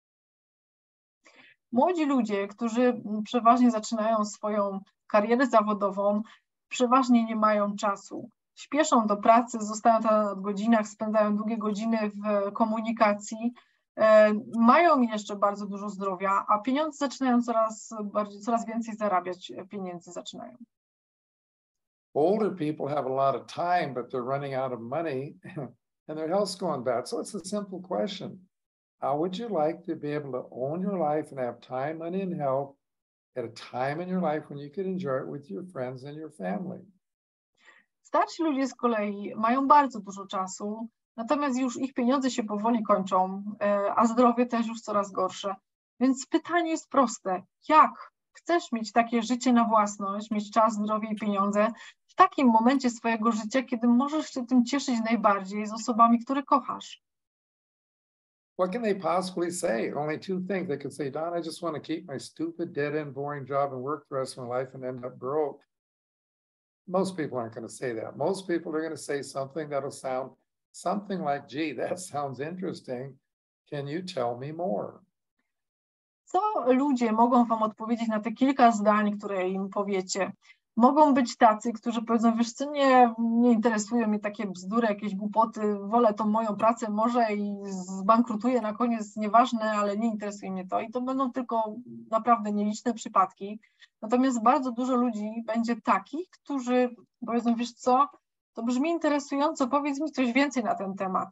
Młodzi ludzie, którzy przeważnie zaczynają swoją karierę zawodową, przeważnie nie mają czasu. Śpieszą do pracy, zostają tam na godzinach, spędzają długie godziny w komunikacji, e, mają jeszcze bardzo dużo zdrowia, a pieniądze zaczynają coraz bardziej, coraz więcej zarabiać, pieniędzy zaczynają. Older people have a lot of time, but they're running out of money and their health's going bad. So it's a simple question. How would you like to be able to own your life and have time, money, and health at a time in your life when you could enjoy it with your friends and your family? Starsi ludzie z kolei mają bardzo dużo czasu, natomiast już ich pieniądze się powoli kończą, a zdrowie też już coraz gorsze. Więc pytanie jest proste, jak chcesz mieć takie życie na własność, mieć czas, zdrowie i pieniądze w takim momencie swojego życia, kiedy możesz się tym cieszyć najbardziej z osobami, które kochasz? What can they possibly say? Only two things. They could say, Don, I just want to keep my stupid, dead-end, boring job and work the rest of my life and end up broke. Most people aren't going to say that. Most people are going to say something that'll sound something like, gee, that sounds interesting. Can you tell me more? Co ludzie mogą wam odpowiedzieć na te kilka zdań, które im powiecie? Mogą być tacy, którzy powiedzą, wiesz co, nie, nie interesują mnie takie bzdury, jakieś głupoty, wolę tą moją pracę może i zbankrutuję na koniec, nieważne, ale nie interesuje mnie to. I to będą tylko naprawdę nieliczne przypadki. Natomiast bardzo dużo ludzi będzie takich, którzy powiedzą, wiesz co, to brzmi interesująco, powiedz mi coś więcej na ten temat.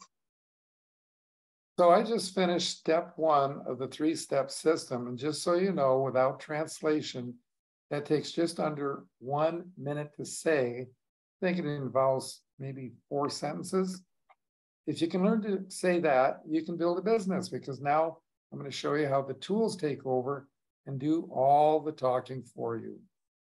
So I just finished step one of the three-step system. And just so you know, without translation, that takes just under one minute to say. I think it involves maybe four sentences. If you can learn to say that, you can build a business, because now I'm going to show you how the tools take over and do all the talking for you.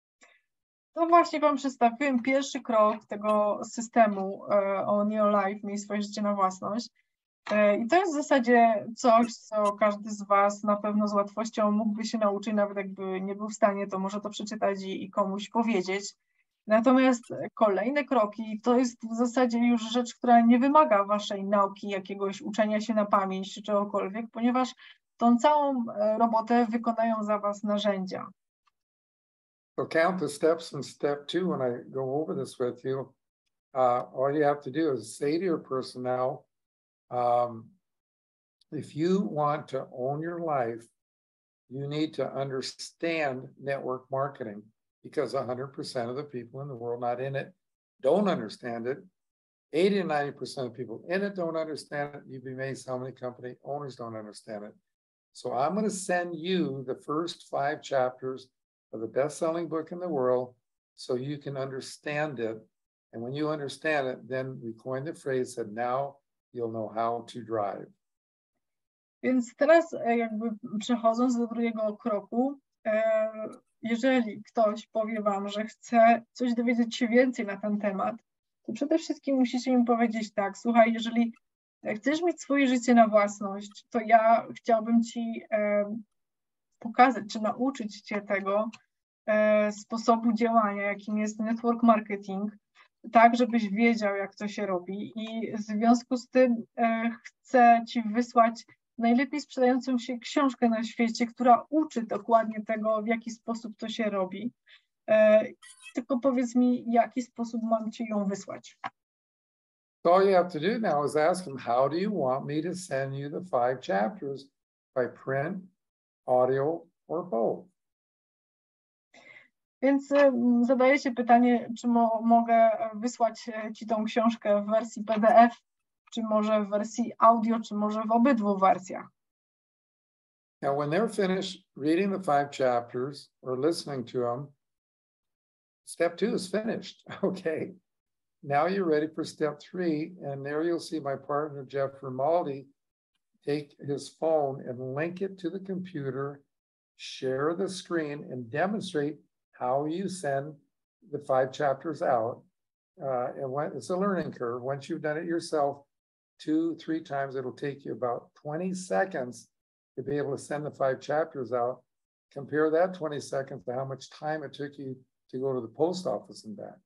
To właśnie wam przedstawiłem pierwszy krok tego systemu o Neolife, miej swoje życie na własność. I to jest w zasadzie coś, co każdy z was na pewno z łatwością mógłby się nauczyć, nawet jakby nie był w stanie, to może to przeczytać i, i komuś powiedzieć. Natomiast kolejne kroki to jest w zasadzie już rzecz, która nie wymaga waszej nauki, jakiegoś uczenia się na pamięć czy czegokolwiek, ponieważ tą całą robotę wykonają za was narzędzia. So count the steps in step two when I go over this with you. Uh, all you have to do is say to your person now, Um, if you want to own your life, you need to understand network marketing, because one hundred percent of the people in the world not in it don't understand it. eighty to ninety percent of people in it don't understand it. You'd be amazed how many company owners don't understand it. So I'm going to send you the first five chapters of the best-selling book in the world so you can understand it. And when you understand it, then we coined the phrase that now you'll know how to drive. Więc teraz jakby przechodząc do drugiego kroku, jeżeli ktoś powie wam, że chce coś dowiedzieć się więcej na ten temat, to przede wszystkim musicie im powiedzieć tak, słuchaj, jeżeli chcesz mieć swoje życie na własność, to ja chciałbym ci pokazać, czy nauczyć cię tego sposobu działania, jakim jest network marketing, tak, żebyś wiedział, jak to się robi, i w związku z tym e, chcę ci wysłać najlepiej sprzedającą się książkę na świecie, która uczy dokładnie tego, w jaki sposób to się robi. E, tylko powiedz mi, w jaki sposób mam ci ją wysłać. So all you have to do now is ask them, how do you want me to send you the five chapters? By print, audio, or both? Więc zadaję się pytanie, czy mo mogę wysłać ci tą książkę w wersji P D F, czy może w wersji audio, czy może w obydwu wersjach. Now, when they're finished reading the five chapters or listening to them, step two is finished. Okay. Now you're ready for step three, and there you'll see my partner, Jeff Grimaldi, take his phone and link it to the computer, share the screen, and demonstrate how you send the five chapters out. Uh, and when, it's a learning curve. Once you've done it yourself two, three times, it'll take you about twenty seconds to be able to send the five chapters out. Compare that twenty seconds to how much time it took you to go to the post office and back.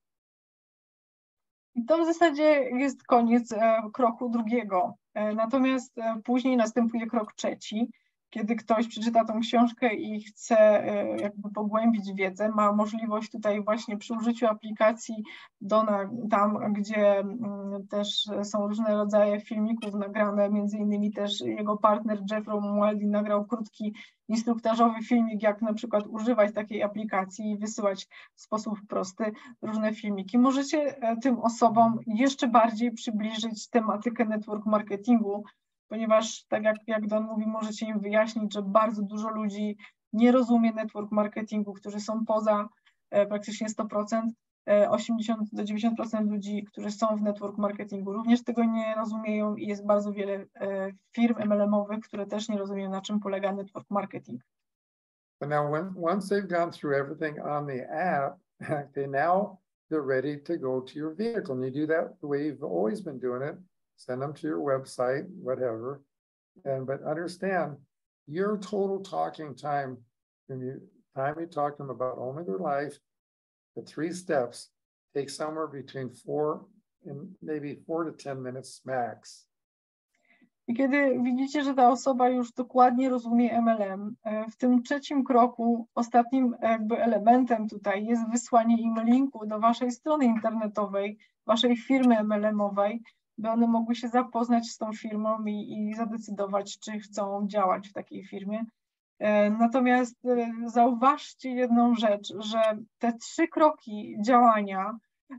I to w zasadzie jest koniec e, kroku drugiego. E, natomiast e, później następuje krok trzeci, kiedy ktoś przeczyta tą książkę i chce e, jakby pogłębić wiedzę, ma możliwość tutaj właśnie przy użyciu aplikacji Dona, tam gdzie m, też są różne rodzaje filmików nagrane, między innymi też jego partner Jeff Romualdi nagrał krótki instruktażowy filmik, jak na przykład używać takiej aplikacji i wysyłać w sposób prosty różne filmiki. Możecie tym osobom jeszcze bardziej przybliżyć tematykę network marketingu, ponieważ tak jak, jak Don mówi, możecie im wyjaśnić, że bardzo dużo ludzi nie rozumie network marketingu, którzy są poza e, praktycznie sto procent, osiemdziesiąt do dziewięćdziesięciu procent ludzi, którzy są w network marketingu, również tego nie rozumieją i jest bardzo wiele firm M L M-owych, które też nie rozumieją, na czym polega network marketing. But now when, once they've gone through everything on the app, they now they're ready to go to your vehicle. And you do that the way you've always been doing it. Send them to your website, whatever. And but understand your total talking time, when you time you talk to them about owning their life, the three steps take somewhere between four and maybe four to ten minutes max. I kiedy widzicie, że ta osoba już dokładnie rozumie M L M, w tym trzecim kroku, ostatnim jakby elementem tutaj jest wysłanie im linku do waszej strony internetowej, waszej firmy M L M-owej, by one mogły się zapoznać z tą firmą i, i zadecydować, czy chcą działać w takiej firmie. Natomiast zauważcie jedną rzecz, że te trzy kroki działania,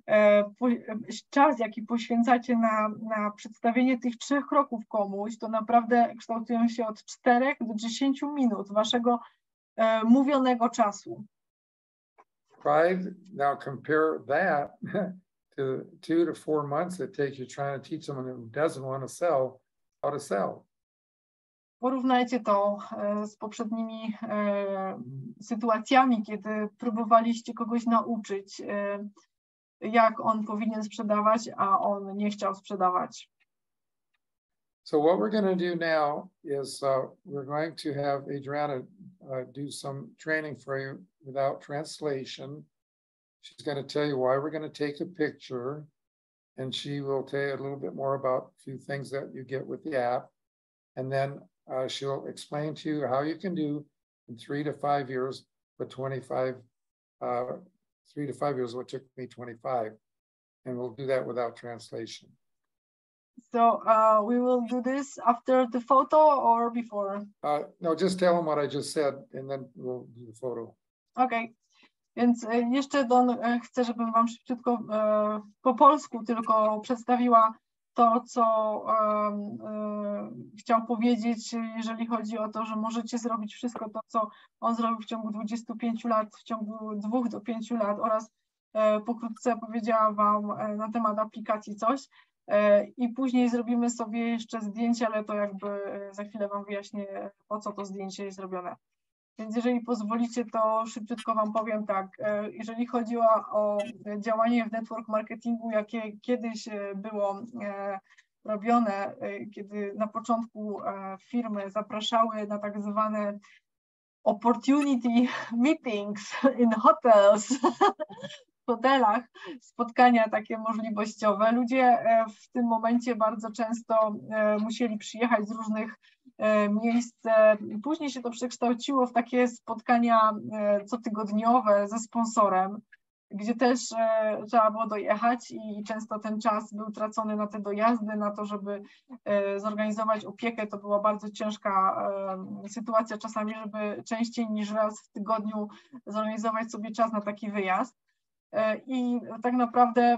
czas, jaki poświęcacie na, na przedstawienie tych trzech kroków komuś, to naprawdę kształtują się od czterech do dziesięciu minut waszego e, mówionego czasu. Five, now compare that to two to four months it takes you trying to teach someone who doesn't want to sell how to sell. Porównajcie to e, z poprzednimi e, sytuacjami, kiedy próbowaliście kogoś nauczyć, e, jak on powinien sprzedawać, a on nie chciał sprzedawać. So what we're going to do now is uh, we're going to have Adriana uh, do some training for you without translation. She's going to tell you why we're going to take a picture, and she will tell you a little bit more about a few things that you get with the app. And then uh, she'll explain to you how you can do in three to five years, but twenty-five uh, three to five years, what took me twenty-five, and we'll do that without translation. So uh, we will do this after the photo or before? Uh, no, just tell them what I just said, and then we'll do the photo. Okay, więc jeszcze Don chcę, żebym wam szybciutko e, po polsku tylko przedstawiła to, co um, e, chciał powiedzieć, jeżeli chodzi o to, że możecie zrobić wszystko to, co on zrobił w ciągu dwudziestu pięciu lat, w ciągu dwóch do pięciu lat oraz e, pokrótce powiedziała wam e, na temat aplikacji coś e, i później zrobimy sobie jeszcze zdjęcie, ale to jakby e, za chwilę wam wyjaśnię, po co to zdjęcie jest zrobione. Więc jeżeli pozwolicie, to szybciutko wam powiem tak, jeżeli chodzi o, o działanie w network marketingu, jakie kiedyś było robione, kiedy na początku firmy zapraszały na tak zwane opportunity meetings in hotels, w hotelach, spotkania takie możliwościowe. Ludzie w tym momencie bardzo często musieli przyjechać z różnych miejsc. Później się to przekształciło w takie spotkania cotygodniowe ze sponsorem, gdzie też trzeba było dojechać i często ten czas był tracony na te dojazdy, na to, żeby zorganizować opiekę. To była bardzo ciężka sytuacja czasami, żeby częściej niż raz w tygodniu zorganizować sobie czas na taki wyjazd. I tak naprawdę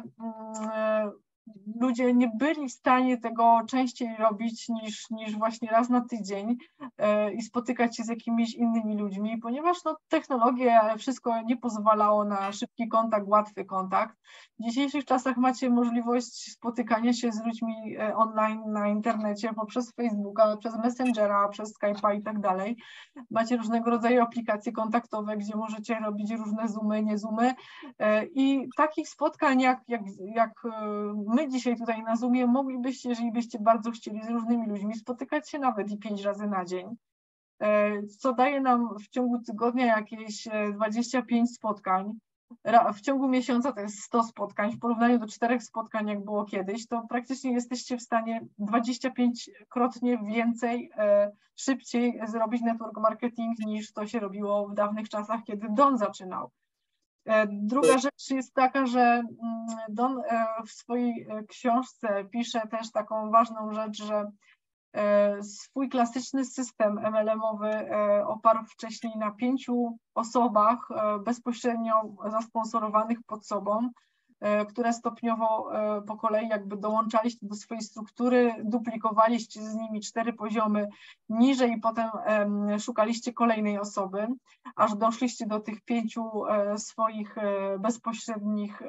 ludzie nie byli w stanie tego częściej robić niż, niż właśnie raz na tydzień i spotykać się z jakimiś innymi ludźmi, ponieważ no, technologia, wszystko nie pozwalało na szybki kontakt, łatwy kontakt. W dzisiejszych czasach macie możliwość spotykania się z ludźmi online na internecie poprzez Facebooka, przez Messengera, przez Skype'a i tak dalej. Macie różnego rodzaju aplikacje kontaktowe, gdzie możecie robić różne zoomy, nie zoomy i takich spotkań jak, jak, jak my dzisiaj tutaj na Zoomie moglibyście, jeżeli byście bardzo chcieli, z różnymi ludźmi spotykać się nawet i pięć razy na dzień, co daje nam w ciągu tygodnia jakieś dwadzieścia pięć spotkań. W ciągu miesiąca to jest sto spotkań, w porównaniu do czterech spotkań, jak było kiedyś, to praktycznie jesteście w stanie dwadzieścia pięć krotnie więcej, szybciej zrobić network marketing niż to się robiło w dawnych czasach, kiedy Don zaczynał. Druga rzecz jest taka, że Don w swojej książce pisze też taką ważną rzecz, że swój klasyczny system M L M-owy oparł wcześniej na pięciu osobach bezpośrednio zasponsorowanych pod sobą, które stopniowo po kolei jakby dołączaliście do swojej struktury, duplikowaliście z nimi cztery poziomy niżej i potem szukaliście kolejnej osoby, aż doszliście do tych pięciu swoich bezpośrednich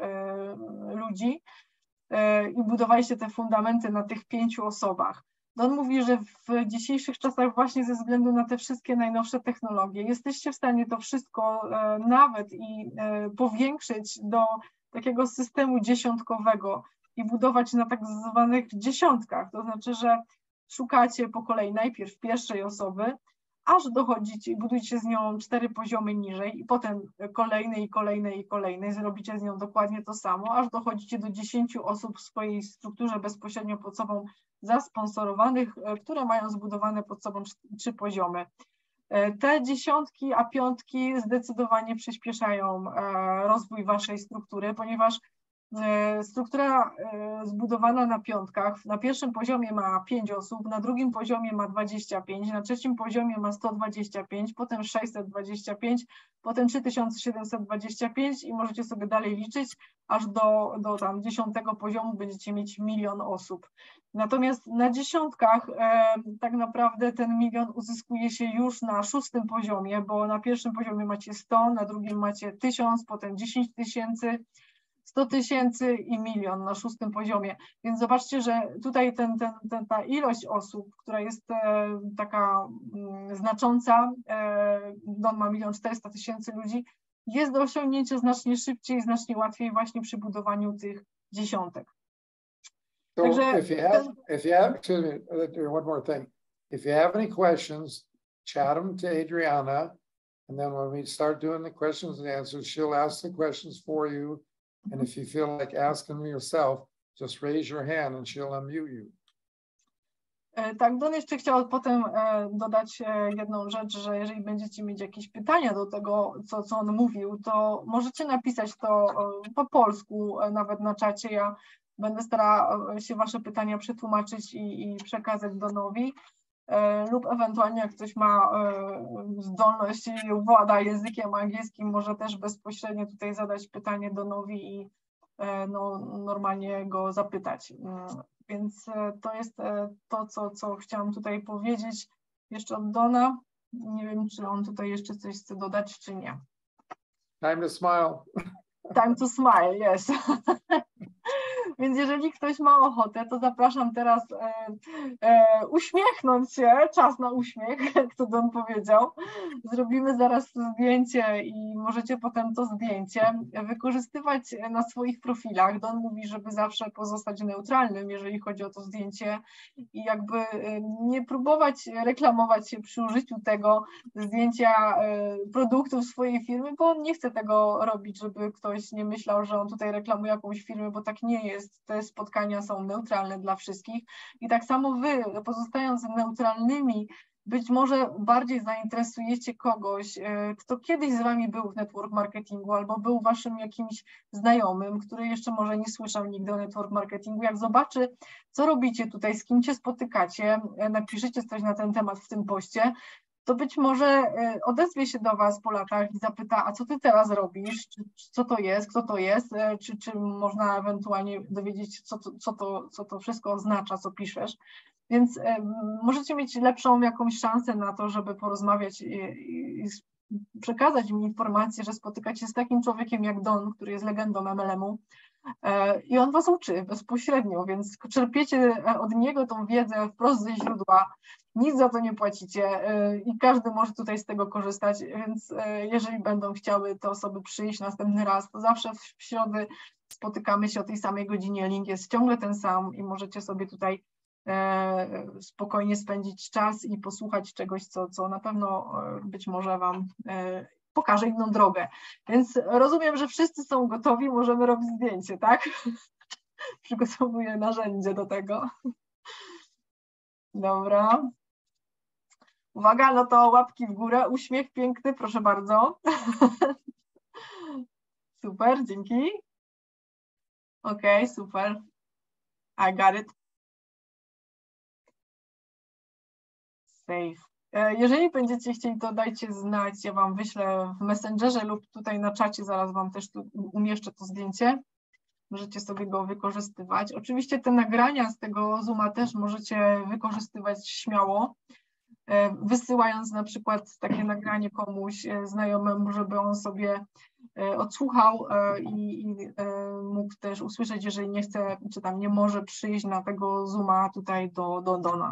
ludzi i budowaliście te fundamenty na tych pięciu osobach. On mówi, że w dzisiejszych czasach właśnie ze względu na te wszystkie najnowsze technologie jesteście w stanie to wszystko nawet i powiększyć do takiego systemu dziesiątkowego i budować na tak zwanych dziesiątkach. To znaczy, że szukacie po kolei najpierw pierwszej osoby, aż dochodzicie i budujecie z nią cztery poziomy niżej i potem kolejne i kolejne i kolejne. Zrobicie z nią dokładnie to samo, aż dochodzicie do dziesięciu osób w swojej strukturze bezpośrednio pod sobą zasponsorowanych, które mają zbudowane pod sobą trzy poziomy. Te dziesiątki, a piątki zdecydowanie przyspieszają rozwój waszej struktury, ponieważ struktura zbudowana na piątkach na pierwszym poziomie ma pięć osób, na drugim poziomie ma dwadzieścia pięć, na trzecim poziomie ma sto dwadzieścia pięć, potem sześćset dwadzieścia pięć, potem trzy tysiące siedemset dwadzieścia pięć i możecie sobie dalej liczyć, aż do, do tam dziesiątego poziomu będziecie mieć milion osób. Natomiast na dziesiątkach e, tak naprawdę ten milion uzyskuje się już na szóstym poziomie, bo na pierwszym poziomie macie sto, na drugim macie tysiąc, potem dziesięć tysięcy, sto tysięcy i milion na szóstym poziomie. Więc zobaczcie, że tutaj ten, ten, ten, ta ilość osób, która jest e, taka m, znacząca, e, Don ma milion czterysta tysięcy ludzi, jest do osiągnięcia znacznie szybciej, znacznie łatwiej właśnie przy budowaniu tych dziesiątek. So Także if you have, if you have, excuse me, one more thing. If you have any questions, chat them to Adriana, and then when we start doing the questions and answers, she'll ask the questions for you. And if you feel like asking them yourself, just raise your hand and she'll unmute you. Tak, Don jeszcze chciał potem dodać jedną rzecz, że jeżeli będziecie mieć jakieś pytania do tego, co, co on mówił, to możecie napisać to po polsku, nawet na czacie. Ja będę starała się wasze pytania przetłumaczyć i, i przekazać Donowi. Lub ewentualnie jak ktoś ma zdolność i włada językiem angielskim, może też bezpośrednio tutaj zadać pytanie Donowi i no, normalnie go zapytać. Więc to jest to, co, co chciałam tutaj powiedzieć jeszcze od Dona. Nie wiem, czy on tutaj jeszcze coś chce dodać, czy nie. Time to smile. Time to smile, yes. Więc jeżeli ktoś ma ochotę, to zapraszam teraz e, e, uśmiechnąć się, czas na uśmiech, jak to Don powiedział. Zrobimy zaraz zdjęcie i możecie potem to zdjęcie wykorzystywać na swoich profilach. Don mówi, żeby zawsze pozostać neutralnym, jeżeli chodzi o to zdjęcie i jakby nie próbować reklamować się przy użyciu tego zdjęcia produktów swojej firmy, bo on nie chce tego robić, żeby ktoś nie myślał, że on tutaj reklamuje jakąś firmę, bo tak nie jest. Te spotkania są neutralne dla wszystkich i tak samo wy, pozostając neutralnymi, być może bardziej zainteresujecie kogoś, kto kiedyś z wami był w network marketingu albo był waszym jakimś znajomym, który jeszcze może nie słyszał nigdy o network marketingu. Jak zobaczy, co robicie tutaj, z kim się spotykacie, napiszecie coś na ten temat w tym poście, to być może odezwie się do was po latach i zapyta, a co ty teraz robisz, czy, co to jest, kto to jest, czy, czy można ewentualnie dowiedzieć, co to, co, to, co to wszystko oznacza, co piszesz. Więc możecie mieć lepszą jakąś szansę na to, żeby porozmawiać i, i, i przekazać mi informację, że spotykacie się z takim człowiekiem jak Don, który jest legendą M L M-u i on was uczy bezpośrednio, więc czerpiecie od niego tą wiedzę wprost ze źródła, nic za to nie płacicie i każdy może tutaj z tego korzystać, więc jeżeli będą chciały te osoby przyjść następny raz, to zawsze w środę spotykamy się o tej samej godzinie, link jest ciągle ten sam i możecie sobie tutaj spokojnie spędzić czas i posłuchać czegoś, co, co na pewno być może wam pokaże inną drogę. Więc rozumiem, że wszyscy są gotowi, możemy robić zdjęcie, tak? Przygotowuję narzędzie do tego. Dobra. Uwaga, no to łapki w górę, uśmiech piękny, proszę bardzo. Super, dzięki. Ok, super. I got it. Save. Jeżeli będziecie chcieli, to dajcie znać, ja wam wyślę w Messengerze lub tutaj na czacie, zaraz wam też tu umieszczę to zdjęcie. możecie sobie go wykorzystywać. Oczywiście te nagrania z tego Zooma też możecie wykorzystywać śmiało, wysyłając na przykład takie nagranie komuś znajomemu, żeby on sobie odsłuchał i, i mógł też usłyszeć, jeżeli nie chce, czy tam nie może przyjść na tego Zooma tutaj do, do Dona.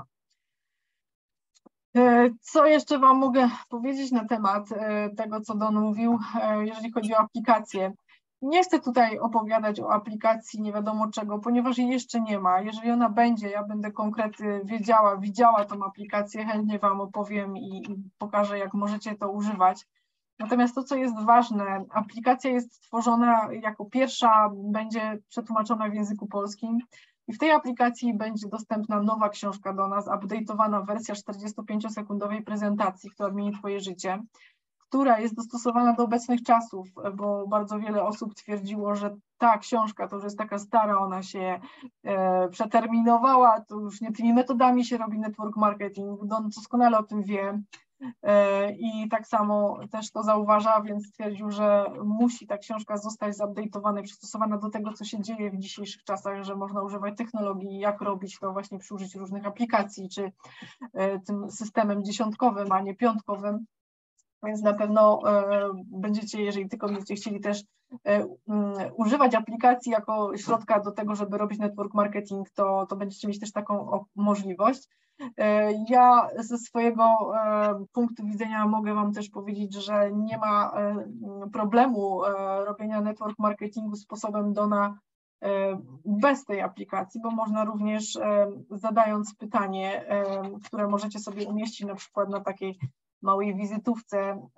Co jeszcze Wam mogę powiedzieć na temat tego, co Don mówił, jeżeli chodzi o aplikację? Nie chcę tutaj opowiadać o aplikacji nie wiadomo czego, ponieważ jej jeszcze nie ma. Jeżeli ona będzie, ja będę konkretnie wiedziała, widziała tą aplikację, chętnie Wam opowiem i, i pokażę, jak możecie to używać. Natomiast to, co jest ważne, aplikacja jest stworzona jako pierwsza, będzie przetłumaczona w języku polskim i w tej aplikacji będzie dostępna nowa książka do nas, update'owana wersja czterdziestopięciosekundowej prezentacji, która zmieni Twoje życie, która jest dostosowana do obecnych czasów, bo bardzo wiele osób twierdziło, że ta książka to już jest taka stara, ona się e, przeterminowała, to już nie tymi metodami się robi network marketing, Don doskonale o tym wie e, i tak samo też to zauważa, więc stwierdził, że musi ta książka zostać zupdate'owana i przystosowana do tego, co się dzieje w dzisiejszych czasach, że można używać technologii, jak robić to właśnie przy użyciu różnych aplikacji, czy e, tym systemem dziesiątkowym, a nie piątkowym. Więc na pewno e, będziecie, jeżeli tylko będziecie chcieli też e, um, używać aplikacji jako środka do tego, żeby robić network marketing, to, to będziecie mieć też taką o, możliwość. E, ja ze swojego e, punktu widzenia mogę Wam też powiedzieć, że nie ma e, problemu e, robienia network marketingu sposobem Dona e, bez tej aplikacji, bo można również e, zadając pytanie, e, które możecie sobie umieścić na przykład na takiej małej wizytówce,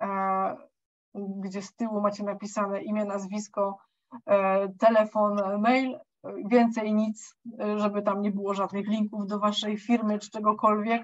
gdzie z tyłu macie napisane imię, nazwisko, telefon, mail, więcej nic, żeby tam nie było żadnych linków do Waszej firmy czy czegokolwiek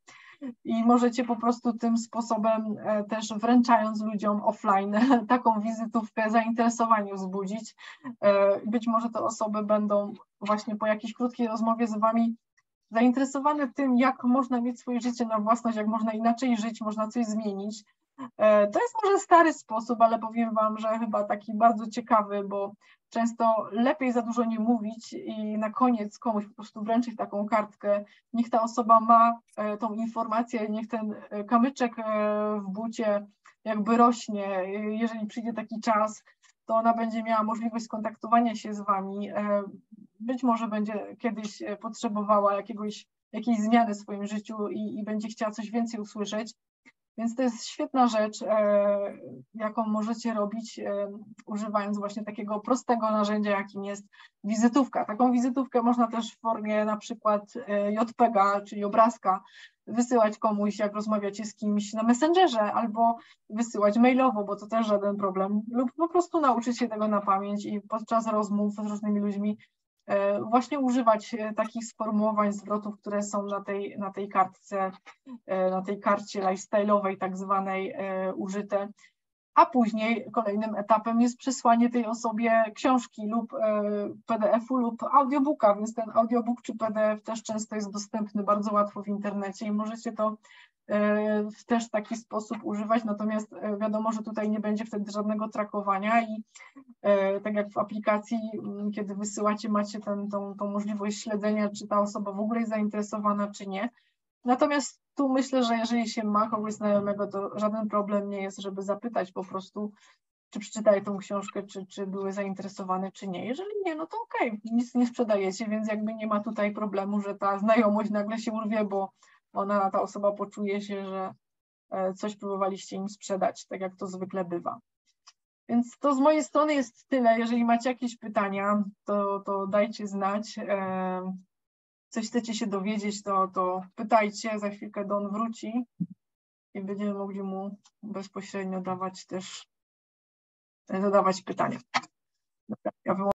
i możecie po prostu tym sposobem też wręczając ludziom offline taką wizytówkę zainteresowanie wzbudzić. Być może te osoby będą właśnie po jakiejś krótkiej rozmowie z Wami zainteresowane tym, jak można mieć swoje życie na własność, jak można inaczej żyć, można coś zmienić. To jest może stary sposób, ale powiem Wam, że chyba taki bardzo ciekawy, bo często lepiej za dużo nie mówić i na koniec komuś po prostu wręczyć taką kartkę, niech ta osoba ma tą informację, niech ten kamyczek w bucie jakby rośnie, jeżeli przyjdzie taki czas, to ona będzie miała możliwość skontaktowania się z Wami. Być może będzie kiedyś potrzebowała jakiegoś, jakiejś zmiany w swoim życiu i, i będzie chciała coś więcej usłyszeć. Więc to jest świetna rzecz, e, jaką możecie robić, e, używając właśnie takiego prostego narzędzia, jakim jest wizytówka. Taką wizytówkę można też w formie na przykład e, J P G-a, czyli obrazka, wysyłać komuś, jak rozmawiacie z kimś na Messengerze, albo wysyłać mailowo, bo to też żaden problem, lub po prostu nauczyć się tego na pamięć i podczas rozmów z różnymi ludźmi właśnie używać takich sformułowań, zwrotów, które są na tej, na tej kartce, na tej karcie lifestyle'owej tak zwanej użyte, a później kolejnym etapem jest przesłanie tej osobie książki lub P D F-u lub audiobooka, więc ten audiobook czy P D F też często jest dostępny bardzo łatwo w internecie i możecie to w też taki sposób używać, natomiast wiadomo, że tutaj nie będzie wtedy żadnego trakowania i tak jak w aplikacji, kiedy wysyłacie, macie ten, tą, tą możliwość śledzenia, czy ta osoba w ogóle jest zainteresowana, czy nie. Natomiast tu myślę, że jeżeli się ma kogoś znajomego, to żaden problem nie jest, żeby zapytać po prostu, czy przeczytali tą książkę, czy, czy były zainteresowane, czy nie. Jeżeli nie, no to okej, okay, nic nie sprzedajecie, więc jakby nie ma tutaj problemu, że ta znajomość nagle się urwie, bo ona, ta osoba poczuje się, że coś próbowaliście im sprzedać, tak jak to zwykle bywa. Więc to z mojej strony jest tyle. Jeżeli macie jakieś pytania, to, to dajcie znać. Coś chcecie się dowiedzieć, to, to pytajcie. Za chwilkę Don wróci i będziemy mogli mu bezpośrednio dawać też, zadawać pytania. Dobra, ja